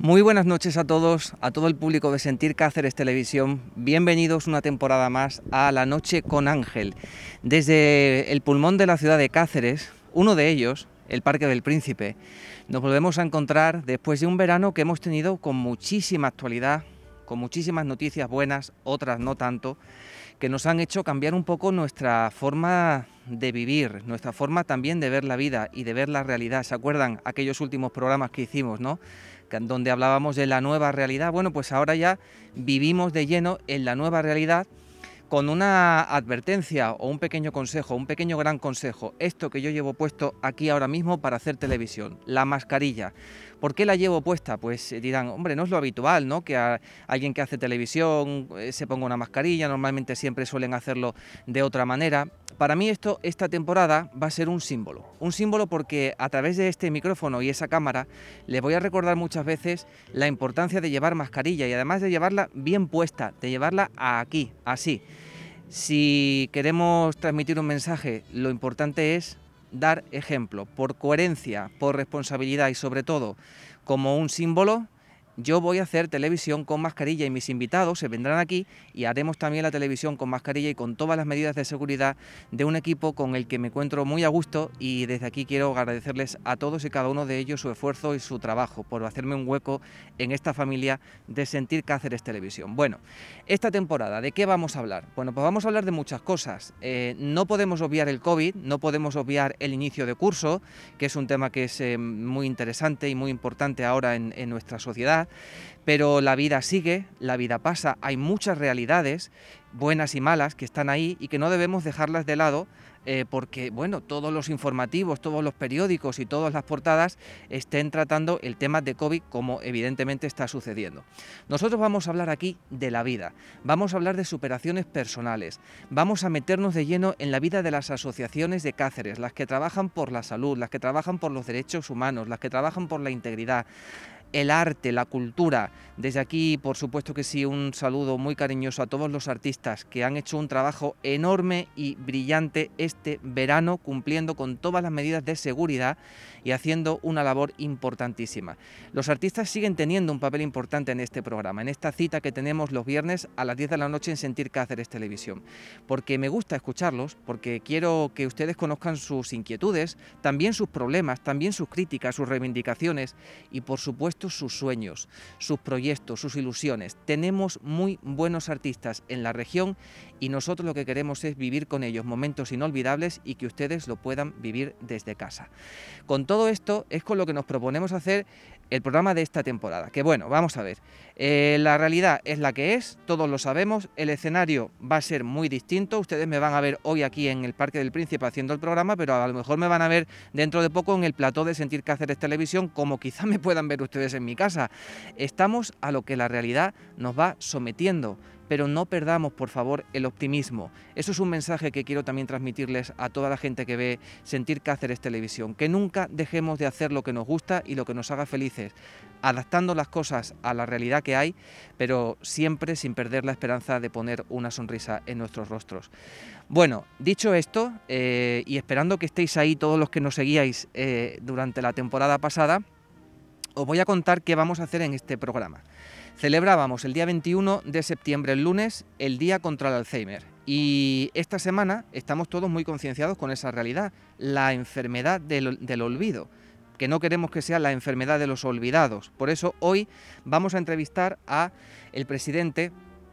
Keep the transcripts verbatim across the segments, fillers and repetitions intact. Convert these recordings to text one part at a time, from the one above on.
Muy buenas noches a todos, a todo el público de Sentir Cáceres Televisión. Bienvenidos una temporada más a La Noche con Ángel. Desde el pulmón de la ciudad de Cáceres, uno de ellos, el Parque del Príncipe, nos volvemos a encontrar después de un verano que hemos tenido con muchísima actualidad, con muchísimas noticias buenas, otras no tanto, que nos han hecho cambiar un poco nuestra forma de vivir, nuestra forma también de ver la vida y de ver la realidad. ¿Se acuerdan aquellos últimos programas que hicimos, no? Donde hablábamos de la nueva realidad? Bueno, pues ahora ya vivimos de lleno en la nueva realidad, con una advertencia o un pequeño consejo, un pequeño gran consejo. Esto que yo llevo puesto aquí ahora mismo para hacer televisión, la mascarilla. ¿Por qué la llevo puesta? Pues dirán, hombre, no es lo habitual, ¿no?, que a alguien que hace televisión eh, se ponga una mascarilla. Normalmente siempre suelen hacerlo de otra manera. Para mí esto, esta temporada va a ser un símbolo. Un símbolo porque a través de este micrófono y esa cámara les voy a recordar muchas veces la importancia de llevar mascarilla y además de llevarla bien puesta, de llevarla aquí, así. Si queremos transmitir un mensaje, lo importante es dar ejemplo, por coherencia, por responsabilidad y sobre todo como un símbolo. Yo voy a hacer televisión con mascarilla y mis invitados se vendrán aquí y haremos también la televisión con mascarilla y con todas las medidas de seguridad de un equipo con el que me encuentro muy a gusto, y desde aquí quiero agradecerles a todos y cada uno de ellos su esfuerzo y su trabajo por hacerme un hueco en esta familia de Sentir Cáceres Televisión. Bueno, esta temporada, ¿de qué vamos a hablar? Bueno, pues vamos a hablar de muchas cosas. Eh, no podemos obviar el COVID, no podemos obviar el inicio de curso, que es un tema que es eh, muy interesante y muy importante ahora en, en nuestra sociedad. Pero la vida sigue, la vida pasa, hay muchas realidades, buenas y malas, que están ahí y que no debemos dejarlas de lado, eh, porque, bueno, todos los informativos, todos los periódicos y todas las portadas estén tratando el tema de COVID, como evidentemente está sucediendo. Nosotros vamos a hablar aquí de la vida, vamos a hablar de superaciones personales, vamos a meternos de lleno en la vida de las asociaciones de Cáceres, las que trabajan por la salud, las que trabajan por los derechos humanos, las que trabajan por la integridad, el arte, la cultura. Desde aquí, por supuesto que sí, un saludo muy cariñoso a todos los artistas que han hecho un trabajo enorme y brillante este verano, cumpliendo con todas las medidas de seguridad y haciendo una labor importantísima. Los artistas siguen teniendo un papel importante en este programa, en esta cita que tenemos los viernes a las diez de la noche en Sentir Cáceres Televisión, porque me gusta escucharlos, porque quiero que ustedes conozcan sus inquietudes, también sus problemas, también sus críticas, sus reivindicaciones y, por supuesto, sus sueños, sus proyectos, sus ilusiones. Tenemos muy buenos artistas en la región y nosotros lo que queremos es vivir con ellos momentos inolvidables y que ustedes lo puedan vivir desde casa. Con todo esto es con lo que nos proponemos hacer el programa de esta temporada, que bueno, vamos a ver, eh, la realidad es la que es, todos lo sabemos, el escenario va a ser muy distinto. Ustedes me van a ver hoy aquí en el Parque del Príncipe haciendo el programa, pero a lo mejor me van a ver dentro de poco en el plató de Sentir Cáceres Televisión, como quizá me puedan ver ustedes en mi casa. Estamos a lo que la realidad nos va sometiendo, pero no perdamos, por favor, el optimismo. Eso es un mensaje que quiero también transmitirles a toda la gente que ve Sentir Cáceres Televisión, que nunca dejemos de hacer lo que nos gusta y lo que nos haga felices, adaptando las cosas a la realidad que hay, pero siempre sin perder la esperanza de poner una sonrisa en nuestros rostros. Bueno, dicho esto, eh, y esperando que estéis ahí todos los que nos seguíais eh, durante la temporada pasada, os voy a contar qué vamos a hacer en este programa. Celebrábamos el día veintiuno de septiembre, el lunes, el Día contra el Alzheimer. Y esta semana estamos todos muy concienciados con esa realidad, la enfermedad del, del olvido, que no queremos que sea la enfermedad de los olvidados. Por eso hoy vamos a entrevistar a el presidente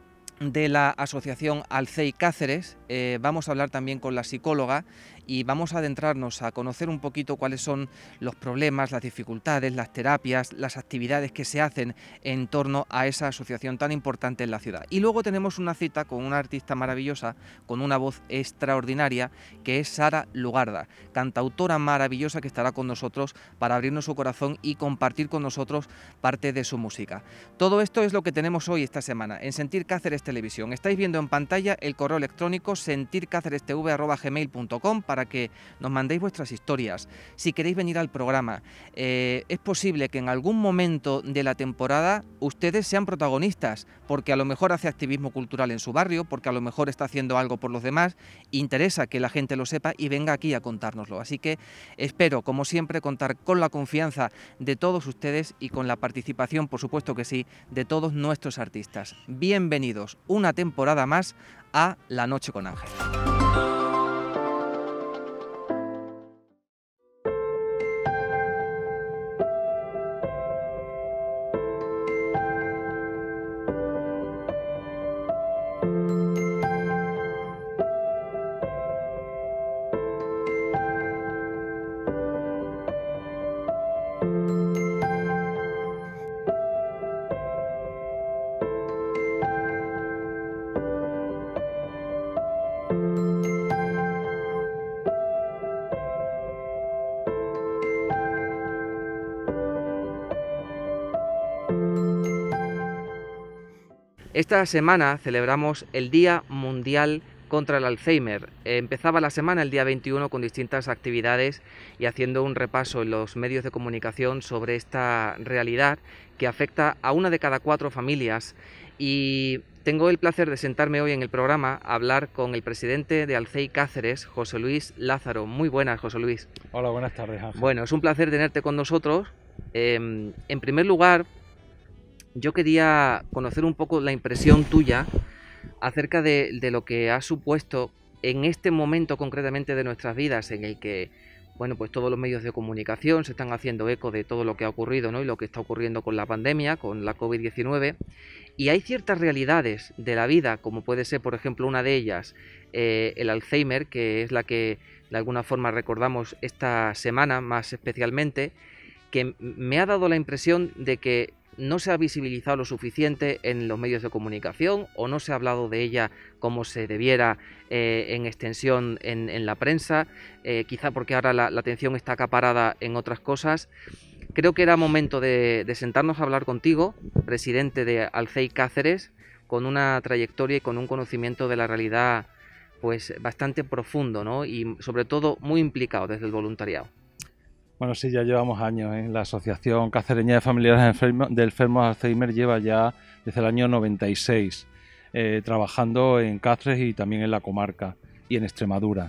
de la asociación Alzey Cáceres. Eh, vamos a hablar también con la psicóloga y vamos a adentrarnos a conocer un poquito cuáles son los problemas, las dificultades, las terapias, las actividades que se hacen en torno a esa asociación tan importante en la ciudad. Y luego tenemos una cita con una artista maravillosa, con una voz extraordinaria, que es Sara Lugarda, cantautora maravillosa que estará con nosotros para abrirnos su corazón y compartir con nosotros parte de su música. Todo esto es lo que tenemos hoy esta semana en Sentir Cáceres Cáceres Televisión. Estáis viendo en pantalla el correo electrónico sentircacerestv arroba gmail punto com para que nos mandéis vuestras historias. Si queréis venir al programa, eh, es posible que en algún momento de la temporada ustedes sean protagonistas, porque a lo mejor hace activismo cultural en su barrio, porque a lo mejor está haciendo algo por los demás, interesa que la gente lo sepa y venga aquí a contárnoslo. Así que espero, como siempre, contar con la confianza de todos ustedes y con la participación, por supuesto que sí, de todos nuestros artistas. Bienvenidos una temporada más a La Noche con Ángel. Esta semana celebramos el Día Mundial contra el Alzheimer. Empezaba la semana el día veintiuno con distintas actividades y haciendo un repaso en los medios de comunicación sobre esta realidad que afecta a una de cada cuatro familias. Y tengo el placer de sentarme hoy en el programa a hablar con el presidente de Alcei Cáceres, José Luis Lázaro. Muy buenas, José Luis. Hola, buenas tardes, Ángel. Bueno, es un placer tenerte con nosotros. Eh, en primer lugar, yo quería conocer un poco la impresión tuya acerca de, de lo que ha supuesto en este momento concretamente de nuestras vidas, en el que, bueno, pues todos los medios de comunicación se están haciendo eco de todo lo que ha ocurrido, ¿no? Y lo que está ocurriendo con la pandemia, con la COVID diecinueve, y hay ciertas realidades de la vida, como puede ser, por ejemplo, una de ellas, eh, el Alzheimer, que es la que de alguna forma recordamos esta semana más especialmente, que me ha dado la impresión de que no se ha visibilizado lo suficiente en los medios de comunicación o no se ha hablado de ella como se debiera eh, en extensión en, en la prensa, eh, quizá porque ahora la, la atención está acaparada en otras cosas. Creo que era momento de, de sentarnos a hablar contigo, presidente de Alcei Cáceres, con una trayectoria y con un conocimiento de la realidad pues bastante profundo, ¿no? Y sobre todo muy implicado desde el voluntariado. Bueno, sí, ya llevamos años, ¿eh? La Asociación Cacereña de Familiares de Enfermos, de Enfermos de Alzheimer lleva ya desde el año noventa y seis eh, trabajando en Cáceres y también en la comarca y en Extremadura.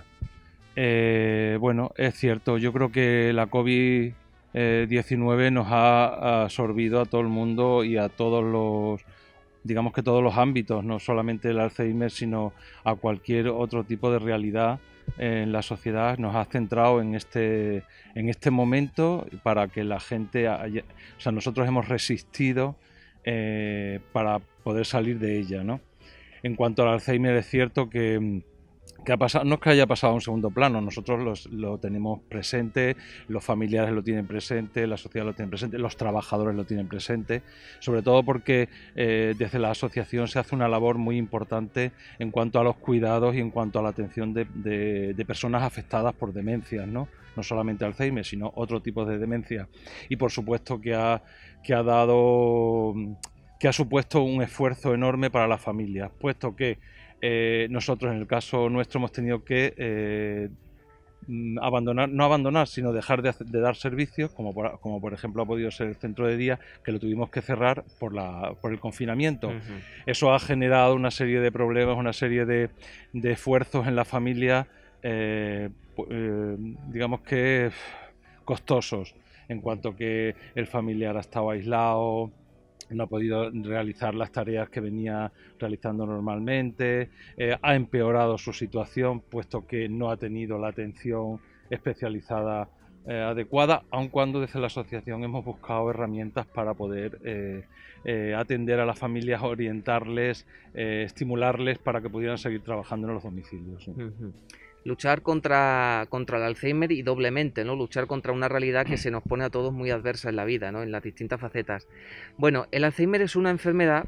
Eh, bueno, es cierto, yo creo que la COVID diecinueve nos ha absorbido a todo el mundo y a todos los, digamos que todos los ámbitos, no solamente el Alzheimer, sino a cualquier otro tipo de realidad en la sociedad. Nos ha centrado en este, en este momento para que la gente haya, o sea, nosotros hemos resistido eh, para poder salir de ella, ¿no? En cuanto al Alzheimer, es cierto que, que ha pasado, no es que haya pasado a un segundo plano, nosotros los, lo tenemos presente, los familiares lo tienen presente, la sociedad lo tiene presente, los trabajadores lo tienen presente, sobre todo porque eh, desde la asociación se hace una labor muy importante en cuanto a los cuidados y en cuanto a la atención de, de, de personas afectadas por demencias, ¿no? No solamente Alzheimer, sino otro tipo de demencia. Y por supuesto que ha, que ha dado, que ha supuesto un esfuerzo enorme para las familias, puesto que Eh, nosotros en el caso nuestro hemos tenido que eh, abandonar, no abandonar, sino dejar de, hacer, de dar servicios, como por, como por ejemplo ha podido ser el centro de día, que lo tuvimos que cerrar por, la, por el confinamiento. Uh-huh. Eso ha generado una serie de problemas, una serie de, de esfuerzos en la familia, eh, eh, digamos que costosos, en cuanto que el familiar ha estado aislado, no ha podido realizar las tareas que venía realizando normalmente, eh, ha empeorado su situación puesto que no ha tenido la atención especializada eh, adecuada, aun cuando desde la asociación hemos buscado herramientas para poder eh, eh, atender a las familias, orientarles, eh, estimularles para que pudieran seguir trabajando en los domicilios. ¿Sí? Uh-huh. Luchar contra, contra el Alzheimer y doblemente, ¿no? Luchar contra una realidad que se nos pone a todos muy adversa en la vida, ¿no? En las distintas facetas. Bueno, el Alzheimer es una enfermedad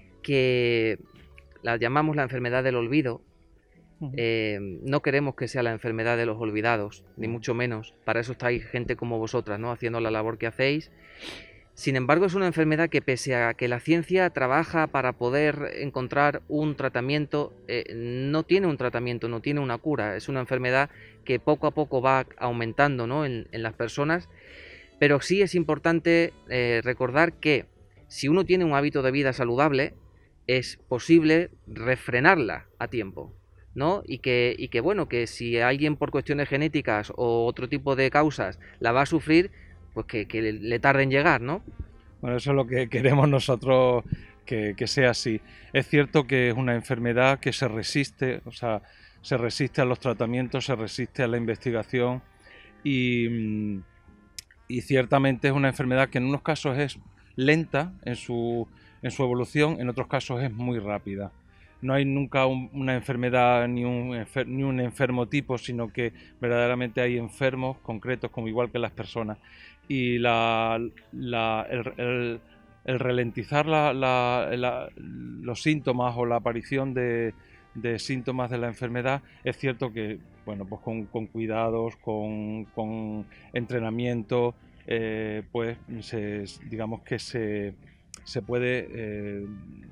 que la llamamos la enfermedad del olvido. Uh-huh. Eh, no queremos que sea la enfermedad de los olvidados, ni mucho menos. Para eso estáis gente como vosotras, ¿no? Haciendo la labor que hacéis. Sin embargo, es una enfermedad que, pese a que la ciencia trabaja para poder encontrar un tratamiento, eh, no tiene un tratamiento, no tiene una cura. Es una enfermedad que poco a poco va aumentando, ¿no?, en, en las personas, pero sí es importante eh, recordar que si uno tiene un hábito de vida saludable, es posible refrenarla a tiempo, ¿no? Y que, y que bueno, que si alguien por cuestiones genéticas o otro tipo de causas la va a sufrir, pues que, que le, le tarde en llegar, ¿no? Bueno, eso es lo que queremos nosotros que, que sea así. Es cierto que es una enfermedad que se resiste, o sea, se resiste a los tratamientos, se resiste a la investigación y, y ciertamente es una enfermedad que en unos casos es lenta en su, en su evolución, en otros casos es muy rápida. No hay nunca un, una enfermedad ni un, enfer, ni un enfermo tipo, sino que verdaderamente hay enfermos concretos, como igual que las personas. Y la, la, el, el, el ralentizar la, la, la, los síntomas o la aparición de, de síntomas de la enfermedad, es cierto que, bueno, pues con, con cuidados, con, con entrenamiento, eh, pues se, digamos que se, se puede eh,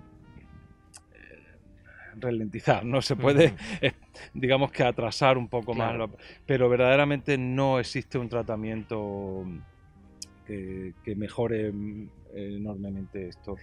ralentizar, no se puede, uh-huh. digamos que atrasar un poco claro. más, pero verdaderamente no existe un tratamiento que, que mejore enormemente esto.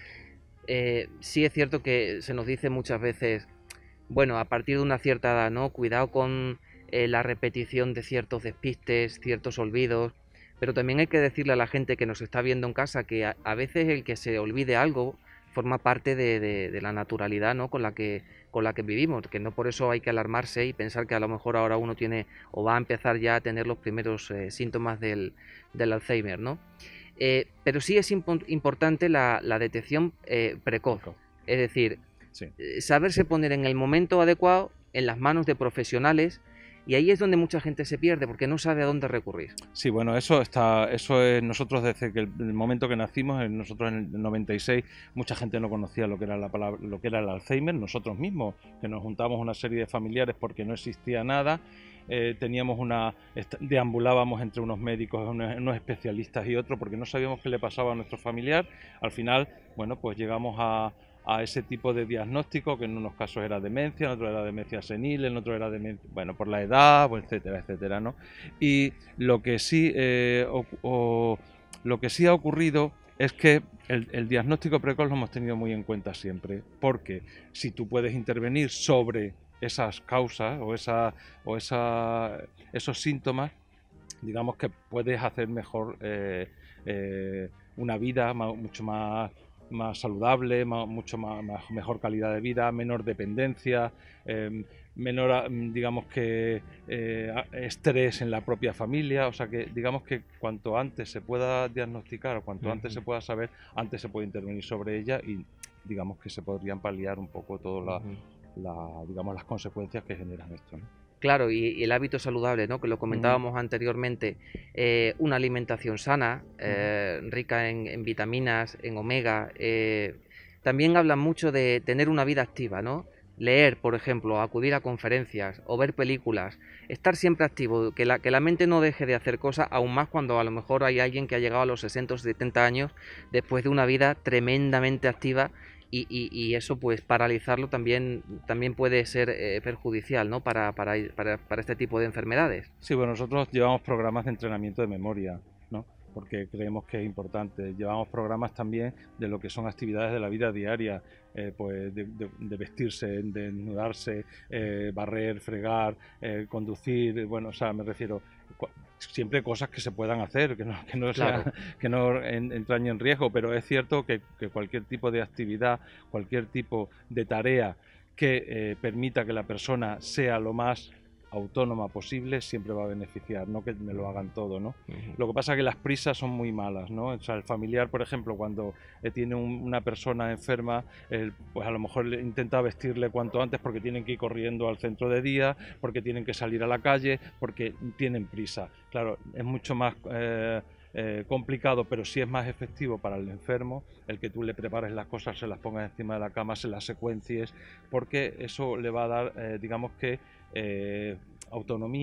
Eh, sí es cierto que se nos dice muchas veces, bueno, a partir de una cierta edad, ¿no? Cuidado con eh, la repetición de ciertos despistes, ciertos olvidos, pero también hay que decirle a la gente que nos está viendo en casa que a, a veces el que se olvide algo forma parte de, de, de la naturalidad, ¿no?, con la que con la que vivimos, que no por eso hay que alarmarse y pensar que a lo mejor ahora uno tiene o va a empezar ya a tener los primeros eh, síntomas del, del Alzheimer, ¿no? Eh, pero sí es imp importante la, la detección eh, precoz, es decir, sí. saberse poner en el momento adecuado en las manos de profesionales. Y ahí es donde mucha gente se pierde porque no sabe a dónde recurrir. Sí, bueno, eso está, eso es nosotros desde que el, el momento que nacimos, nosotros en el noventa y seis, mucha gente no conocía lo que era la palabra, lo que era el Alzheimer. Nosotros mismos, que nos juntamos una serie de familiares porque no existía nada, eh, teníamos una, deambulábamos entre unos médicos, unos, unos especialistas y otros porque no sabíamos qué le pasaba a nuestro familiar. Al final, bueno, pues llegamos a a ese tipo de diagnóstico, que en unos casos era demencia, en otros era demencia senil, en otros era demencia, bueno, por la edad, etcétera, etcétera, ¿no? Y lo que sí, eh, o, o, lo que sí ha ocurrido es que el, el diagnóstico precoz lo hemos tenido muy en cuenta siempre, porque si tú puedes intervenir sobre esas causas o, esa, o esa, esos síntomas, digamos que puedes hacer mejor eh, eh, una vida más, mucho más más saludable, más, mucho más, más, mejor calidad de vida, menor dependencia, eh, menor, digamos que, eh, estrés en la propia familia. O sea que, digamos que cuanto antes se pueda diagnosticar o cuanto uh-huh. antes se pueda saber, antes se puede intervenir sobre ella y, digamos que se podrían paliar un poco todas la, uh-huh. la, digamos, las consecuencias que generan esto, ¿no? Claro, y, y el hábito saludable, ¿no?, que lo comentábamos uh-huh. anteriormente, eh, una alimentación sana, eh, uh-huh. rica en, en vitaminas, en omega. Eh, también hablan mucho de tener una vida activa, ¿no? Leer, por ejemplo, acudir a conferencias o ver películas, estar siempre activo, que la, que la mente no deje de hacer cosas, aún más cuando a lo mejor hay alguien que ha llegado a los sesenta o setenta años después de una vida tremendamente activa. Y, y, y eso, pues, paralizarlo también, también puede ser eh, perjudicial, ¿no?, para, para, para, para este tipo de enfermedades. Sí, bueno, nosotros llevamos programas de entrenamiento de memoria, ¿no?, porque creemos que es importante. Llevamos programas también de lo que son actividades de la vida diaria, eh, pues de, de, de vestirse, de desnudarse, eh, barrer, fregar, eh, conducir, bueno, o sea, me refiero, siempre cosas que se puedan hacer, que no, que no, claro. sea, que no en, entrañen riesgo, pero es cierto que, que cualquier tipo de actividad, cualquier tipo de tarea que eh, permita que la persona sea lo más autónoma posible, siempre va a beneficiar, no que me lo hagan todo, ¿no? Uh-huh. Lo que pasa es que las prisas son muy malas, ¿no? O sea, el familiar, por ejemplo, cuando eh, tiene un, una persona enferma, eh, pues a lo mejor le intenta vestirle cuanto antes porque tienen que ir corriendo al centro de día, porque tienen que salir a la calle, porque tienen prisa. Claro, es mucho más eh, eh, complicado, pero sí es más efectivo para el enfermo el que tú le prepares las cosas, se las pongas encima de la cama, se las secuencies, porque eso le va a dar, eh, digamos que, Eh, autonomía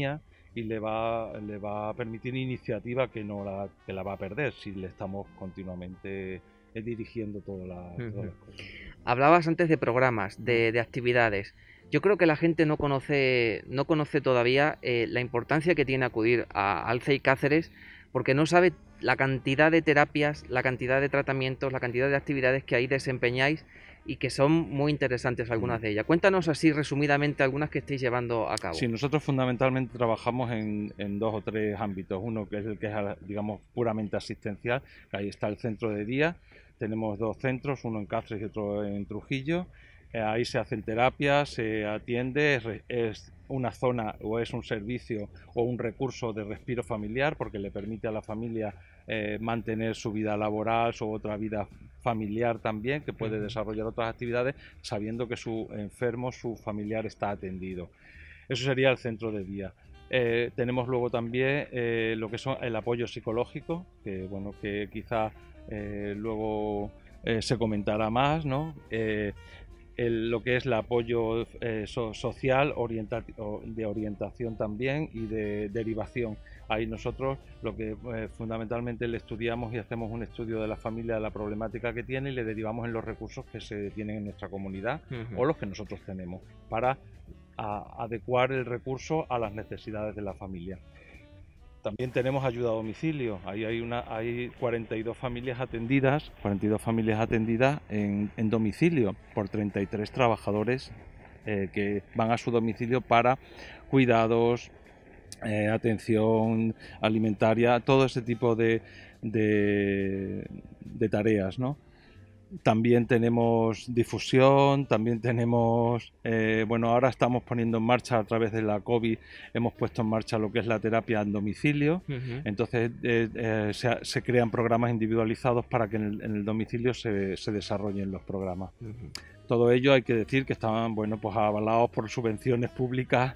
y le va, le va a permitir iniciativa que no la, que la va a perder si le estamos continuamente eh, dirigiendo toda la, Uh-huh. todas las cosas. Hablabas antes de programas, de, de actividades. Yo creo que la gente no conoce, no conoce todavía eh, la importancia que tiene acudir a Alce y Cáceres, porque no sabe la cantidad de terapias, la cantidad de tratamientos, la cantidad de actividades que ahí desempeñáis y que son muy interesantes algunas de ellas. Cuéntanos así resumidamente algunas que estéis llevando a cabo. Sí, nosotros fundamentalmente trabajamos en, en dos o tres ámbitos. Uno que es el que es, digamos, puramente asistencial, que ahí está el centro de día. Tenemos dos centros, uno en Cáceres y otro en Trujillo. Eh, ahí se hacen terapias, se atiende, es, es una zona o es un servicio o un recurso de respiro familiar porque le permite a la familia eh, mantener su vida laboral, su otra vida familiar también, que puede desarrollar otras actividades sabiendo que su enfermo, su familiar está atendido. Eso sería el centro de día. Eh, tenemos luego también eh, lo que son el apoyo psicológico, que bueno, que quizá eh, luego eh, se comentará más, ¿no? Eh, El, lo que es el apoyo eh, so, social, orienta, de orientación también y de derivación. Ahí nosotros lo que eh, fundamentalmente le estudiamos y hacemos un estudio de la familia, de la problemática que tiene y le derivamos en los recursos que se tienen en nuestra comunidad uh-huh. o los que nosotros tenemos para a, adecuar el recurso a las necesidades de la familia. También tenemos ayuda a domicilio. Ahí hay una, hay cuarenta y dos familias atendidas, cuarenta y dos familias atendidas en, en domicilio por treinta y tres trabajadores eh, que van a su domicilio para cuidados, eh, atención alimentaria, todo ese tipo de, de, de tareas, ¿no? También tenemos difusión, también tenemos, eh, bueno, ahora estamos poniendo en marcha a través de la COVID, hemos puesto en marcha lo que es la terapia en domicilio, uh-huh. entonces eh, eh, se, se crean programas individualizados para que en el, en el domicilio se, se desarrollen los programas. Uh-huh. Todo ello hay que decir que estaban, bueno, pues avalados por subvenciones públicas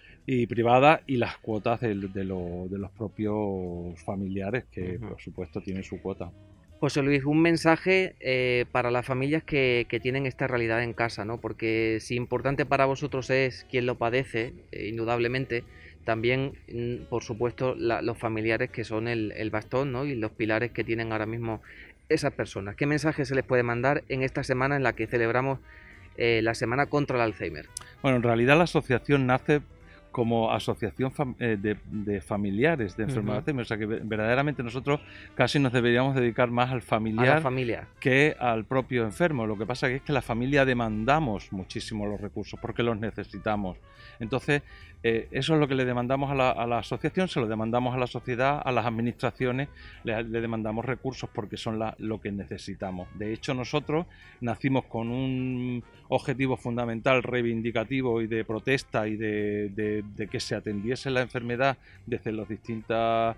y privadas y las cuotas de, de, lo, de los propios familiares que, uh-huh. por supuesto, tienen su cuota. José Luis, un mensaje eh, para las familias que, que tienen esta realidad en casa, ¿no? Porque si importante para vosotros es quien lo padece, eh, indudablemente, también, por supuesto, la, los familiares que son el, el bastón, ¿no? Y los pilares que tienen ahora mismo esas personas. ¿Qué mensaje se les puede mandar en esta semana en la que celebramos eh, la Semana contra el Alzheimer? Bueno, en realidad la asociación nace como asociación fam eh, de, de familiares de enfermedad de Alzheimer, o sea que verdaderamente nosotros casi nos deberíamos dedicar más al familiar a la familia que al propio enfermo. Lo que pasa es que la familia demandamos muchísimo los recursos porque los necesitamos. Entonces, eh, eso es lo que le demandamos a la, a la asociación, se lo demandamos a la sociedad, a las administraciones, le, le demandamos recursos porque son la, lo que necesitamos. De hecho, nosotros nacimos con un objetivo fundamental reivindicativo y de protesta y de, de, de que se atendiese la enfermedad desde los distintas,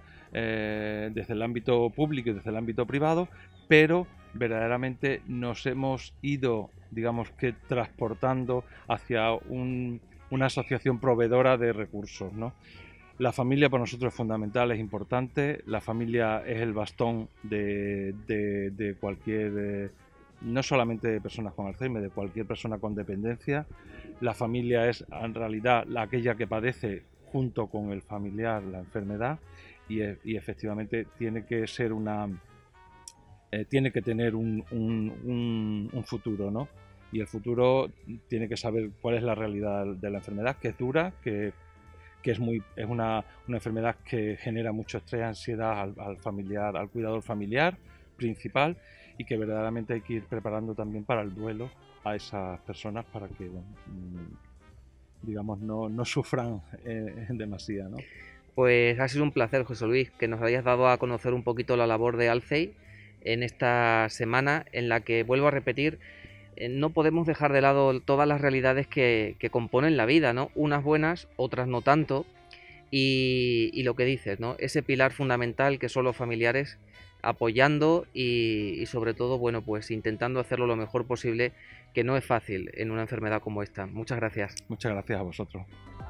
eh, desde el ámbito público y desde el ámbito privado, pero verdaderamente nos hemos ido, digamos que transportando hacia un una asociación proveedora de recursos, ¿no? La familia para nosotros es fundamental, es importante. La familia es el bastón de, de, de cualquier, eh, no solamente de personas con Alzheimer, de cualquier persona con dependencia. La familia es en realidad la, aquella que padece junto con el familiar la enfermedad y, y efectivamente tiene que ser una, eh, tiene que tener un, un, un, un futuro, ¿no? Y el futuro tiene que saber cuál es la realidad de la enfermedad, que es dura, que, que es, muy, es una, una enfermedad que genera mucho estrés, ansiedad al, al familiar, al cuidador familiar principal, y que verdaderamente hay que ir preparando también para el duelo a esas personas para que, bueno, digamos, no, no sufran eh, en demasía, ¿no? Pues ha sido un placer, José Luis, que nos hayas dado a conocer un poquito la labor de Alcei en esta semana en la que, vuelvo a repetir, no podemos dejar de lado todas las realidades que, que componen la vida, ¿no? Unas buenas, otras no tanto, y, y lo que dices, ¿no? Ese pilar fundamental que son los familiares apoyando y, y sobre todo, bueno, pues intentando hacerlo lo mejor posible, que no es fácil en una enfermedad como esta. Muchas gracias. Muchas gracias a vosotros.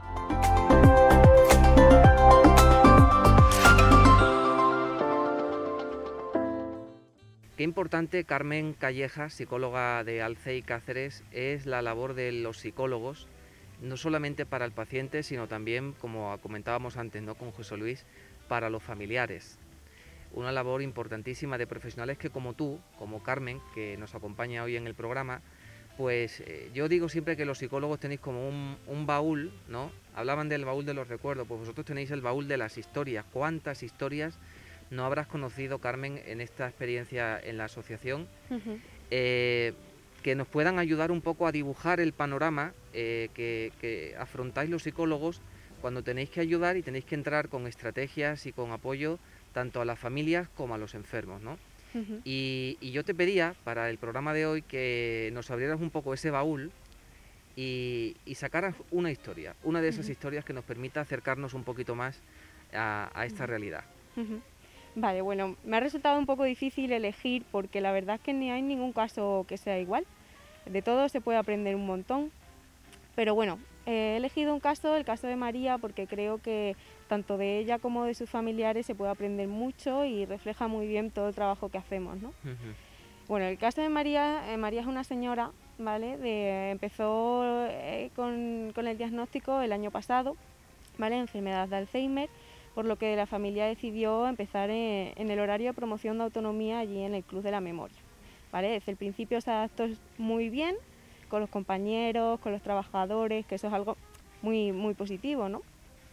Qué importante, Carmen Callejas, psicóloga de Alcei Cáceres, es la labor de los psicólogos no solamente para el paciente, sino también, como comentábamos antes, ¿no?, con José Luis, para los familiares. Una labor importantísima de profesionales que, como tú, como Carmen, que nos acompaña hoy en el programa, pues eh, yo digo siempre que los psicólogos tenéis como un, un baúl, ¿no? Hablaban del baúl de los recuerdos, pues vosotros tenéis el baúl de las historias. ¿Cuántas historias no habrás conocido, Carmen, en esta experiencia en la asociación? Uh-huh. eh, que nos puedan ayudar un poco a dibujar el panorama eh, que, que afrontáis los psicólogos cuando tenéis que ayudar y tenéis que entrar con estrategias y con apoyo tanto a las familias como a los enfermos, ¿no? Uh-huh. y, y yo te pedía para el programa de hoy que nos abrieras un poco ese baúl y, y sacaras una historia, una de esas uh-huh. historias que nos permita acercarnos un poquito más a, a esta uh-huh. realidad. Uh-huh. Vale, bueno, me ha resultado un poco difícil elegir porque la verdad es que ni hay ningún caso que sea igual. De todo se puede aprender un montón, pero bueno, he elegido un caso, el caso de María, porque creo que tanto de ella como de sus familiares se puede aprender mucho y refleja muy bien todo el trabajo que hacemos, ¿no? Uh-huh. Bueno, el caso de María, eh, María es una señora, ¿vale? De, empezó eh, con, con el diagnóstico el año pasado, ¿vale? Enfermedad de Alzheimer, por lo que la familia decidió empezar en, en el horario de promoción de autonomía allí en el Club de la Memoria, ¿vale? Desde el principio se adaptó muy bien con los compañeros, con los trabajadores, que eso es algo muy, muy positivo, ¿no?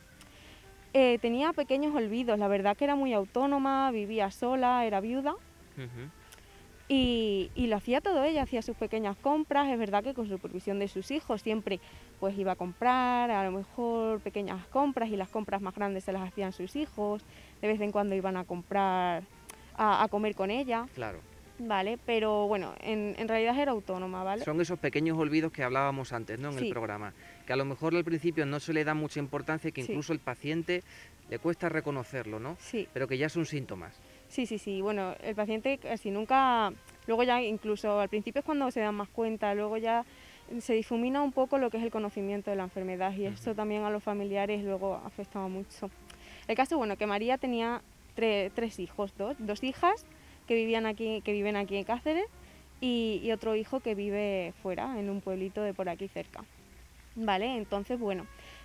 Eh, tenía pequeños olvidos, la verdad que era muy autónoma, vivía sola, era viuda. Uh-huh. y, y lo hacía todo ella, hacía sus pequeñas compras, es verdad que con supervisión de sus hijos siempre pues iba a comprar, a lo mejor pequeñas compras, y las compras más grandes se las hacían sus hijos, de vez en cuando iban a comprar, a, a comer con ella. Claro. Vale, pero bueno, en, en realidad era autónoma, ¿vale? Son esos pequeños olvidos que hablábamos antes, ¿no?, en sí. el programa, que a lo mejor al principio no se le da mucha importancia, que incluso sí. el paciente le cuesta reconocerlo, ¿no? Sí. Pero que ya son síntomas. Sí, sí, sí, bueno, el paciente casi nunca, luego ya incluso al principio es cuando se dan más cuenta, luego ya se difumina un poco lo que es el conocimiento de la enfermedad y uh-huh. eso también a los familiares luego afectaba mucho. El caso, bueno, que María tenía tre- tres hijos, dos, dos hijas, que vivían aquí, que viven aquí en Cáceres, y, y otro hijo que vive fuera, en un pueblito de por aquí cerca. Vale, entonces bueno,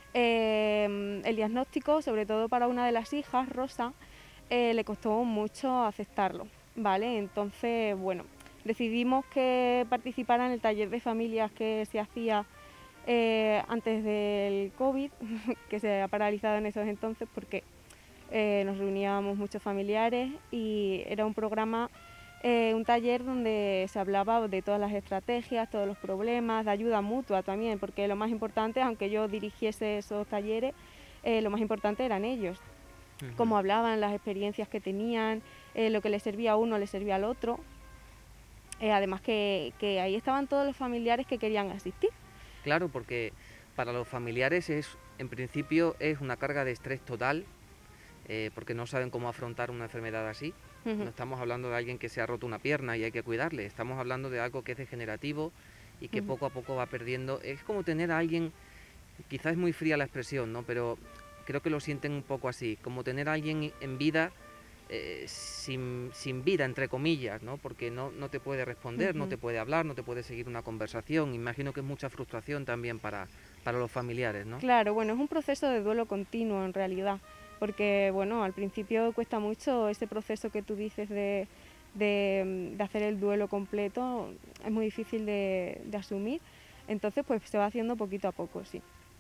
eh, el diagnóstico, sobre todo para una de las hijas, Rosa, eh, le costó mucho aceptarlo, vale, entonces bueno, decidimos que participara en el taller de familias que se hacía eh, antes del COVID, que se ha paralizado en esos entonces porque Eh, nos reuníamos muchos familiares y era un programa, eh, un taller donde se hablaba de todas las estrategias, todos los problemas, de ayuda mutua también, porque lo más importante, aunque yo dirigiese esos talleres, eh, lo más importante eran ellos, uh-huh. cómo hablaban, las experiencias que tenían, eh, lo que les servía a uno les servía al otro, eh, además que, que ahí estaban todos los familiares que querían asistir. Claro, porque para los familiares es, en principio, es una carga de estrés total, Eh, porque no saben cómo afrontar una enfermedad así. Uh-huh. No estamos hablando de alguien que se ha roto una pierna y hay que cuidarle, estamos hablando de algo que es degenerativo y que uh-huh. poco a poco va perdiendo. Es como tener a alguien, quizás es muy fría la expresión, ¿no?, pero creo que lo sienten un poco así, como tener a alguien en vida eh, sin, sin vida, entre comillas, ¿no?, porque no, no te puede responder, uh-huh. no te puede hablar, no te puede seguir una conversación. Imagino que es mucha frustración también para, para los familiares, ¿no? Claro, bueno, es un proceso de duelo continuo en realidad. Porque, bueno, al principio cuesta mucho ese proceso que tú dices de, de, de hacer el duelo completo, es muy difícil de, de asumir, entonces pues se va haciendo poquito a poco, sí.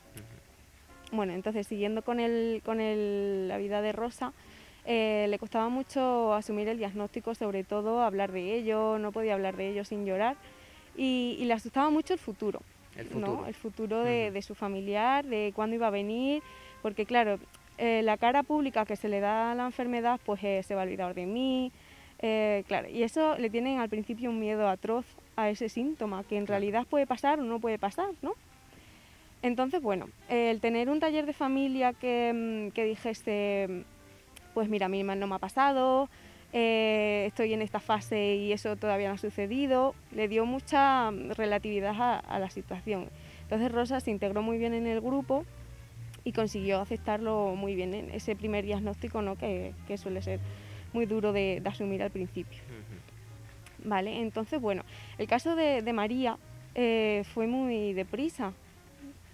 Uh-huh. Bueno, entonces siguiendo con, el, con el, la vida de Rosa, eh, le costaba mucho asumir el diagnóstico, sobre todo hablar de ello, no podía hablar de ello sin llorar, y, y le asustaba mucho el futuro, el futuro, ¿no? El futuro de, uh-huh. de su familiar, de cuándo iba a venir, porque claro, Eh, la cara pública que se le da a la enfermedad, pues eh, se va a olvidar de mí, eh, claro, y eso le tienen al principio un miedo atroz a ese síntoma, que en realidad puede pasar o no puede pasar, ¿no? Entonces, bueno, eh, el tener un taller de familia que, que dijese, pues mira, a mí no me ha pasado, eh, estoy en esta fase y eso todavía no ha sucedido, le dio mucha relatividad a, a la situación. Entonces Rosa se integró muy bien en el grupo y consiguió aceptarlo muy bien en ese primer diagnóstico, ¿no?, que, que suele ser muy duro de, de asumir al principio. Uh-huh. Vale, entonces, bueno, el caso de, de María eh, fue muy deprisa,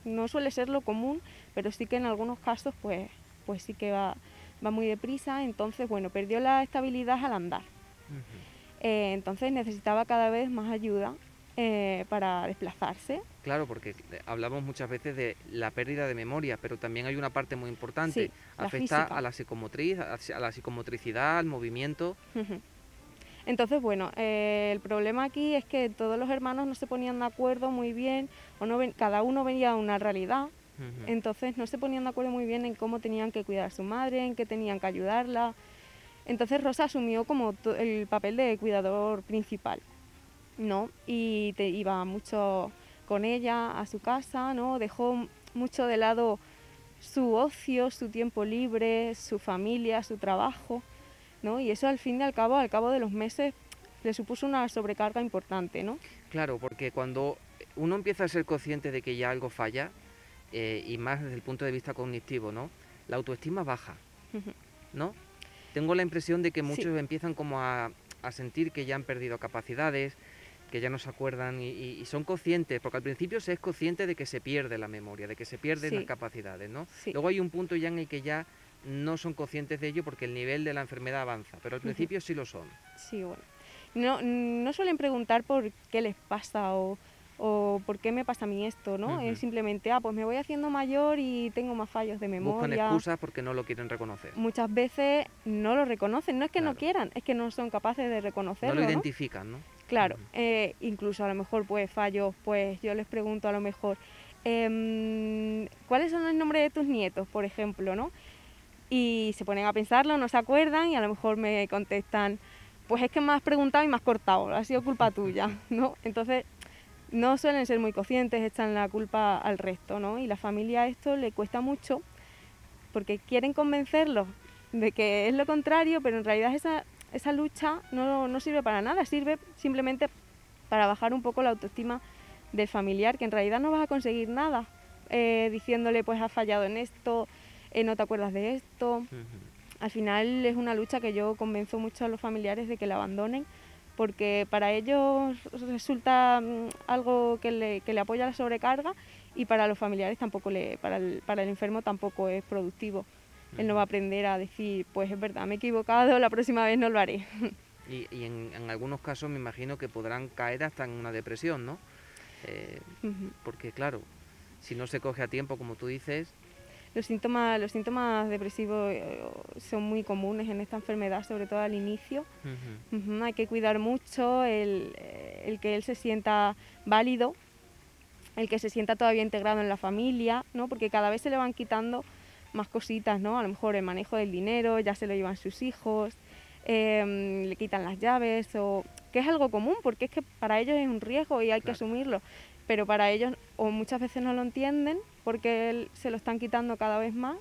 no suele ser lo común, pero sí que en algunos casos pues, pues sí que va, va muy deprisa, entonces bueno, perdió la estabilidad al andar. Uh-huh. eh, entonces necesitaba cada vez más ayuda eh, para desplazarse. Claro, porque hablamos muchas veces de la pérdida de memoria, pero también hay una parte muy importante, sí, afecta a la psicomotriz, a la psicomotricidad, al movimiento. Uh-huh. Entonces, bueno, eh, el problema aquí es que todos los hermanos no se ponían de acuerdo muy bien, o no ven, cada uno venía de una realidad, uh-huh. Entonces no se ponían de acuerdo muy bien en cómo tenían que cuidar a su madre, en qué tenían que ayudarla. Entonces Rosa asumió como el papel de cuidador principal, ¿no? Y te iba mucho con ella a su casa, ¿no? Dejó mucho de lado su ocio, su tiempo libre, su familia, su trabajo, ¿no? Y eso al fin y al cabo, al cabo de los meses, le supuso una sobrecarga importante, ¿no? Claro, porque cuando uno empieza a ser consciente de que ya algo falla, eh, y más desde el punto de vista cognitivo, ¿no? La autoestima baja, uh-huh. ¿no? Tengo la impresión de que muchos sí. empiezan como a, a sentir que ya han perdido capacidades, que ya no se acuerdan y, y, y son conscientes, porque al principio se es consciente de que se pierde la memoria, de que se pierden sí. las capacidades, ¿no? Sí. Luego hay un punto ya en el que ya no son conscientes de ello porque el nivel de la enfermedad avanza, pero al principio uh-huh. sí lo son. Sí, bueno. No, no suelen preguntar por qué les pasa o, o por qué me pasa a mí esto, ¿no? Uh-huh. Es simplemente, ah, pues me voy haciendo mayor y tengo más fallos de memoria. Buscan excusas porque no lo quieren reconocer. Muchas veces no lo reconocen, no es que claro. no quieran, es que no son capaces de reconocerlo, No lo identifican, ¿no? ¿no? Claro, uh-huh. eh, incluso a lo mejor pues fallos, pues yo les pregunto a lo mejor, eh, ¿cuáles son los nombres de tus nietos, por ejemplo, ¿no? Y se ponen a pensarlo, no se acuerdan y a lo mejor me contestan, pues es que me has preguntado y me has cortado, ha sido culpa tuya, ¿no? Entonces no suelen ser muy conscientes, echan la culpa al resto, ¿no? Y la familia a esto le cuesta mucho porque quieren convencerlos de que es lo contrario, pero en realidad esa, esa lucha no, no sirve para nada, sirve simplemente para bajar un poco la autoestima del familiar, que en realidad no vas a conseguir nada eh, diciéndole pues has fallado en esto, Eh, no te acuerdas de esto. Uh-huh. Al final es una lucha que yo convenzo mucho a los familiares de que la abandonen, porque para ellos resulta um, algo que le, que le apoya la sobrecarga y para los familiares tampoco le, para el, para el enfermo tampoco es productivo. Uh-huh. Él no va a aprender a decir, pues es verdad, me he equivocado, la próxima vez no lo haré. Y, y en, en algunos casos me imagino que podrán caer hasta en una depresión, ¿no? Eh, uh-huh. Porque claro, si no se coge a tiempo, como tú dices... Los síntomas, los síntomas depresivos son muy comunes en esta enfermedad, sobre todo al inicio. Uh-huh. Uh-huh. Hay que cuidar mucho el, el que él se sienta válido, el que se sienta todavía integrado en la familia, ¿no? Porque cada vez se le van quitando más cositas, ¿no? A lo mejor el manejo del dinero, ya se lo llevan sus hijos, eh, le quitan las llaves, o que es algo común, porque es que para ellos es un riesgo y hay claro. que asumirlo. Pero para ellos o muchas veces no lo entienden porque él, se lo están quitando cada vez más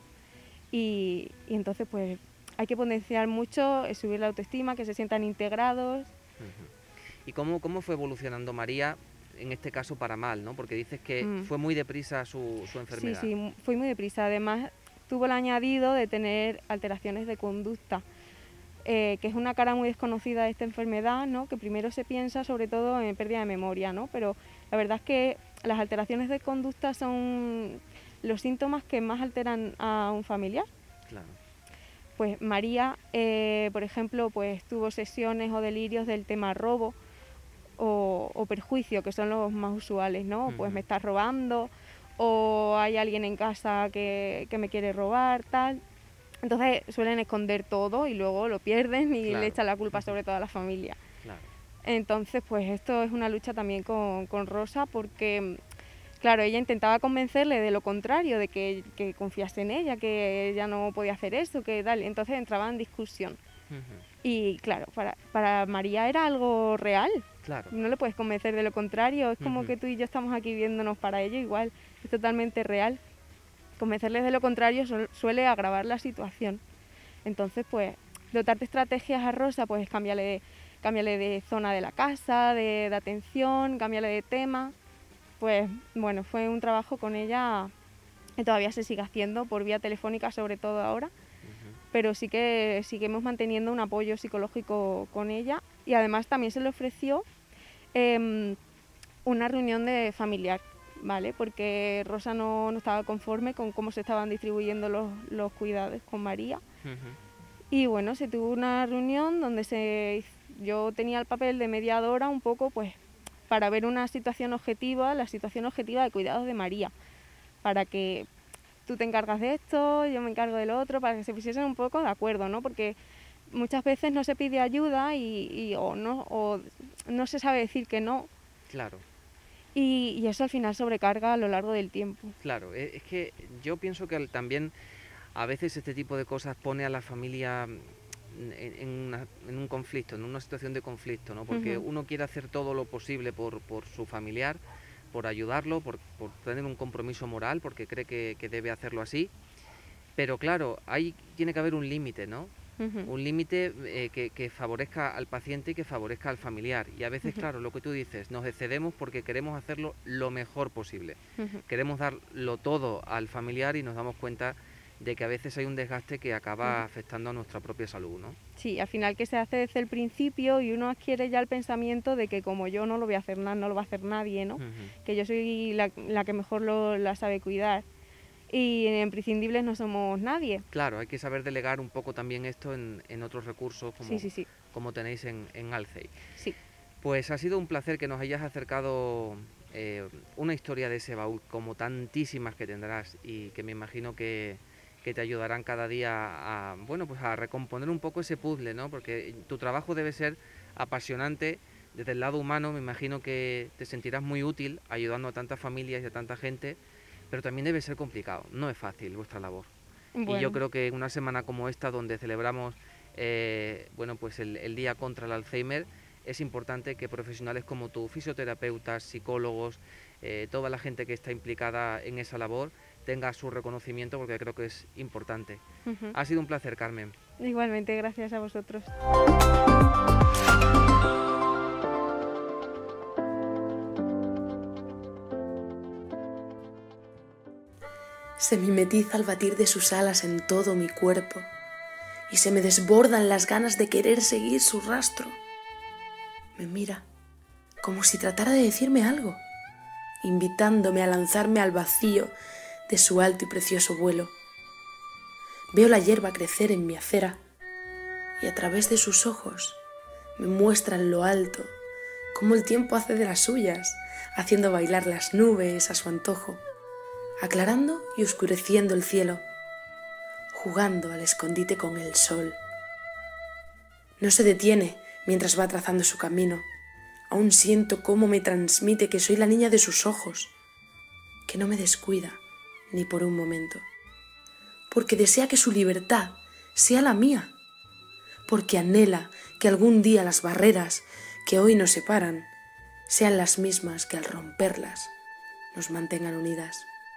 y, y entonces pues hay que potenciar mucho, eh, subir la autoestima, que se sientan integrados. Uh-huh. ¿Y cómo, cómo fue evolucionando María, en este caso para mal, ¿no? Porque dices que mm. fue muy deprisa su, su enfermedad. Sí, sí, fue muy deprisa. Además tuvo el añadido de tener alteraciones de conducta. Eh, que es una cara muy desconocida de esta enfermedad, ¿no? Que primero se piensa sobre todo en pérdida de memoria, ¿no? Pero la verdad es que las alteraciones de conducta son los síntomas que más alteran a un familiar. Claro. Pues María, eh, por ejemplo, pues tuvo sesiones o delirios del tema robo o, o perjuicio, que son los más usuales, ¿no? Uh-huh. Pues me estás robando o hay alguien en casa que, que me quiere robar, tal. Entonces suelen esconder todo y luego lo pierden y claro. le echan la culpa sobre toda la familia. Claro. Entonces, pues esto es una lucha también con, con Rosa porque, claro, ella intentaba convencerle de lo contrario, de que, que confiase en ella, que ella no podía hacer eso, que tal. Entonces entraba en discusión. Uh-huh. Y claro, para, para María era algo real. Claro. No le puedes convencer de lo contrario. Es como uh-huh. que tú y yo estamos aquí viéndonos para ello igual. Es totalmente real. Convencerles de lo contrario suele agravar la situación. Entonces, pues, dotarte estrategias a Rosa, pues cámbiale de, cámbiale de zona de la casa, de, de atención, cámbiale de tema. Pues, bueno, fue un trabajo con ella que todavía se sigue haciendo por vía telefónica, sobre todo ahora. Uh-huh. Pero sí que seguimos manteniendo un apoyo psicológico con ella. Y además también se le ofreció eh, una reunión de familiar ¿vale? Porque Rosa no, no estaba conforme con cómo se estaban distribuyendo los, los cuidados con María. Ujú. Y bueno, se tuvo una reunión donde se, yo tenía el papel de mediadora un poco pues para ver una situación objetiva, la situación objetiva de cuidados de María, para que tú te encargas de esto, yo me encargo del otro, para que se pusiesen un poco de acuerdo, ¿no? Porque muchas veces no se pide ayuda y, y o, no, o no se sabe decir que no. Claro. Y, y eso al final sobrecarga a lo largo del tiempo. Claro, e- es que yo pienso que al- también a veces este tipo de cosas pone a la familia en, en una- en un conflicto, en una situación de conflicto, ¿no? Porque Ujú. uno quiere hacer todo lo posible por, por su familiar, por ayudarlo, por, por tener un compromiso moral, porque cree que, que debe hacerlo así. Pero claro, ahí tiene que haber un límite, ¿no? Ujú. Un límite eh, que, que favorezca al paciente y que favorezca al familiar. Y a veces, Ujú. claro, lo que tú dices, nos excedemos porque queremos hacerlo lo mejor posible. Ujú. Queremos darlo todo al familiar y nos damos cuenta de que a veces hay un desgaste que acaba Ujú. afectando a nuestra propia salud, ¿no? Sí, al final que se hace desde el principio y uno adquiere ya el pensamiento de que como yo no lo voy a hacer nada, no lo va a hacer nadie, ¿no? Ujú. Que yo soy la, la que mejor lo, la sabe cuidar. Y en Imprescindibles no somos nadie. Claro, hay que saber delegar un poco también esto en, en otros recursos como, Sí, sí, sí, como tenéis en, en Alcey. sí. Pues ha sido un placer que nos hayas acercado eh, una historia de ese baúl, como tantísimas que tendrás y que me imagino que, que te ayudarán cada día a, bueno, pues a recomponer un poco ese puzzle, ¿no? Porque tu trabajo debe ser apasionante desde el lado humano, me imagino que te sentirás muy útil ayudando a tantas familias y a tanta gente, pero también debe ser complicado, no es fácil vuestra labor. Bueno. Y yo creo que en una semana como esta, donde celebramos eh, bueno, pues el, el Día contra el Alzheimer, es importante que profesionales como tú, fisioterapeutas, psicólogos, eh, toda la gente que está implicada en esa labor, tenga su reconocimiento, porque creo que es importante. Ujú. Ha sido un placer, Carmen. Igualmente, gracias a vosotros. Se mimetiza al batir de sus alas en todo mi cuerpo y se me desbordan las ganas de querer seguir su rastro. Me mira como si tratara de decirme algo, invitándome a lanzarme al vacío de su alto y precioso vuelo. Veo la hierba crecer en mi acera y a través de sus ojos me muestra en lo alto cómo el tiempo hace de las suyas, haciendo bailar las nubes a su antojo, aclarando y oscureciendo el cielo, jugando al escondite con el sol. No se detiene mientras va trazando su camino. Aún siento cómo me transmite que soy la niña de sus ojos, que no me descuida ni por un momento, porque desea que su libertad sea la mía, porque anhela que algún día las barreras que hoy nos separan sean las mismas que al romperlas nos mantengan unidas.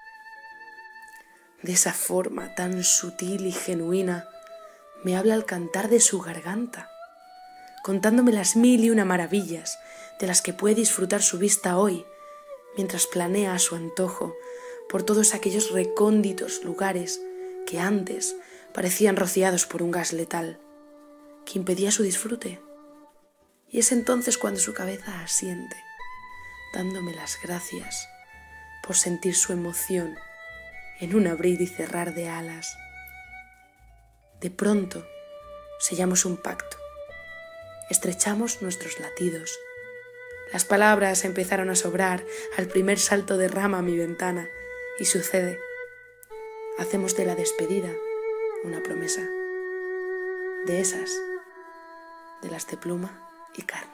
De esa forma tan sutil y genuina me habla al cantar de su garganta, contándome las mil y una maravillas de las que puede disfrutar su vista hoy, mientras planea a su antojo por todos aquellos recónditos lugares que antes parecían rociados por un gas letal, que impedía su disfrute. Y es entonces cuando su cabeza asiente, dándome las gracias por sentir su emoción en un abrir y cerrar de alas. De pronto sellamos un pacto, estrechamos nuestros latidos. Las palabras empezaron a sobrar al primer salto de rama a mi ventana y sucede. Hacemos de la despedida una promesa, de esas, de las de pluma y carne.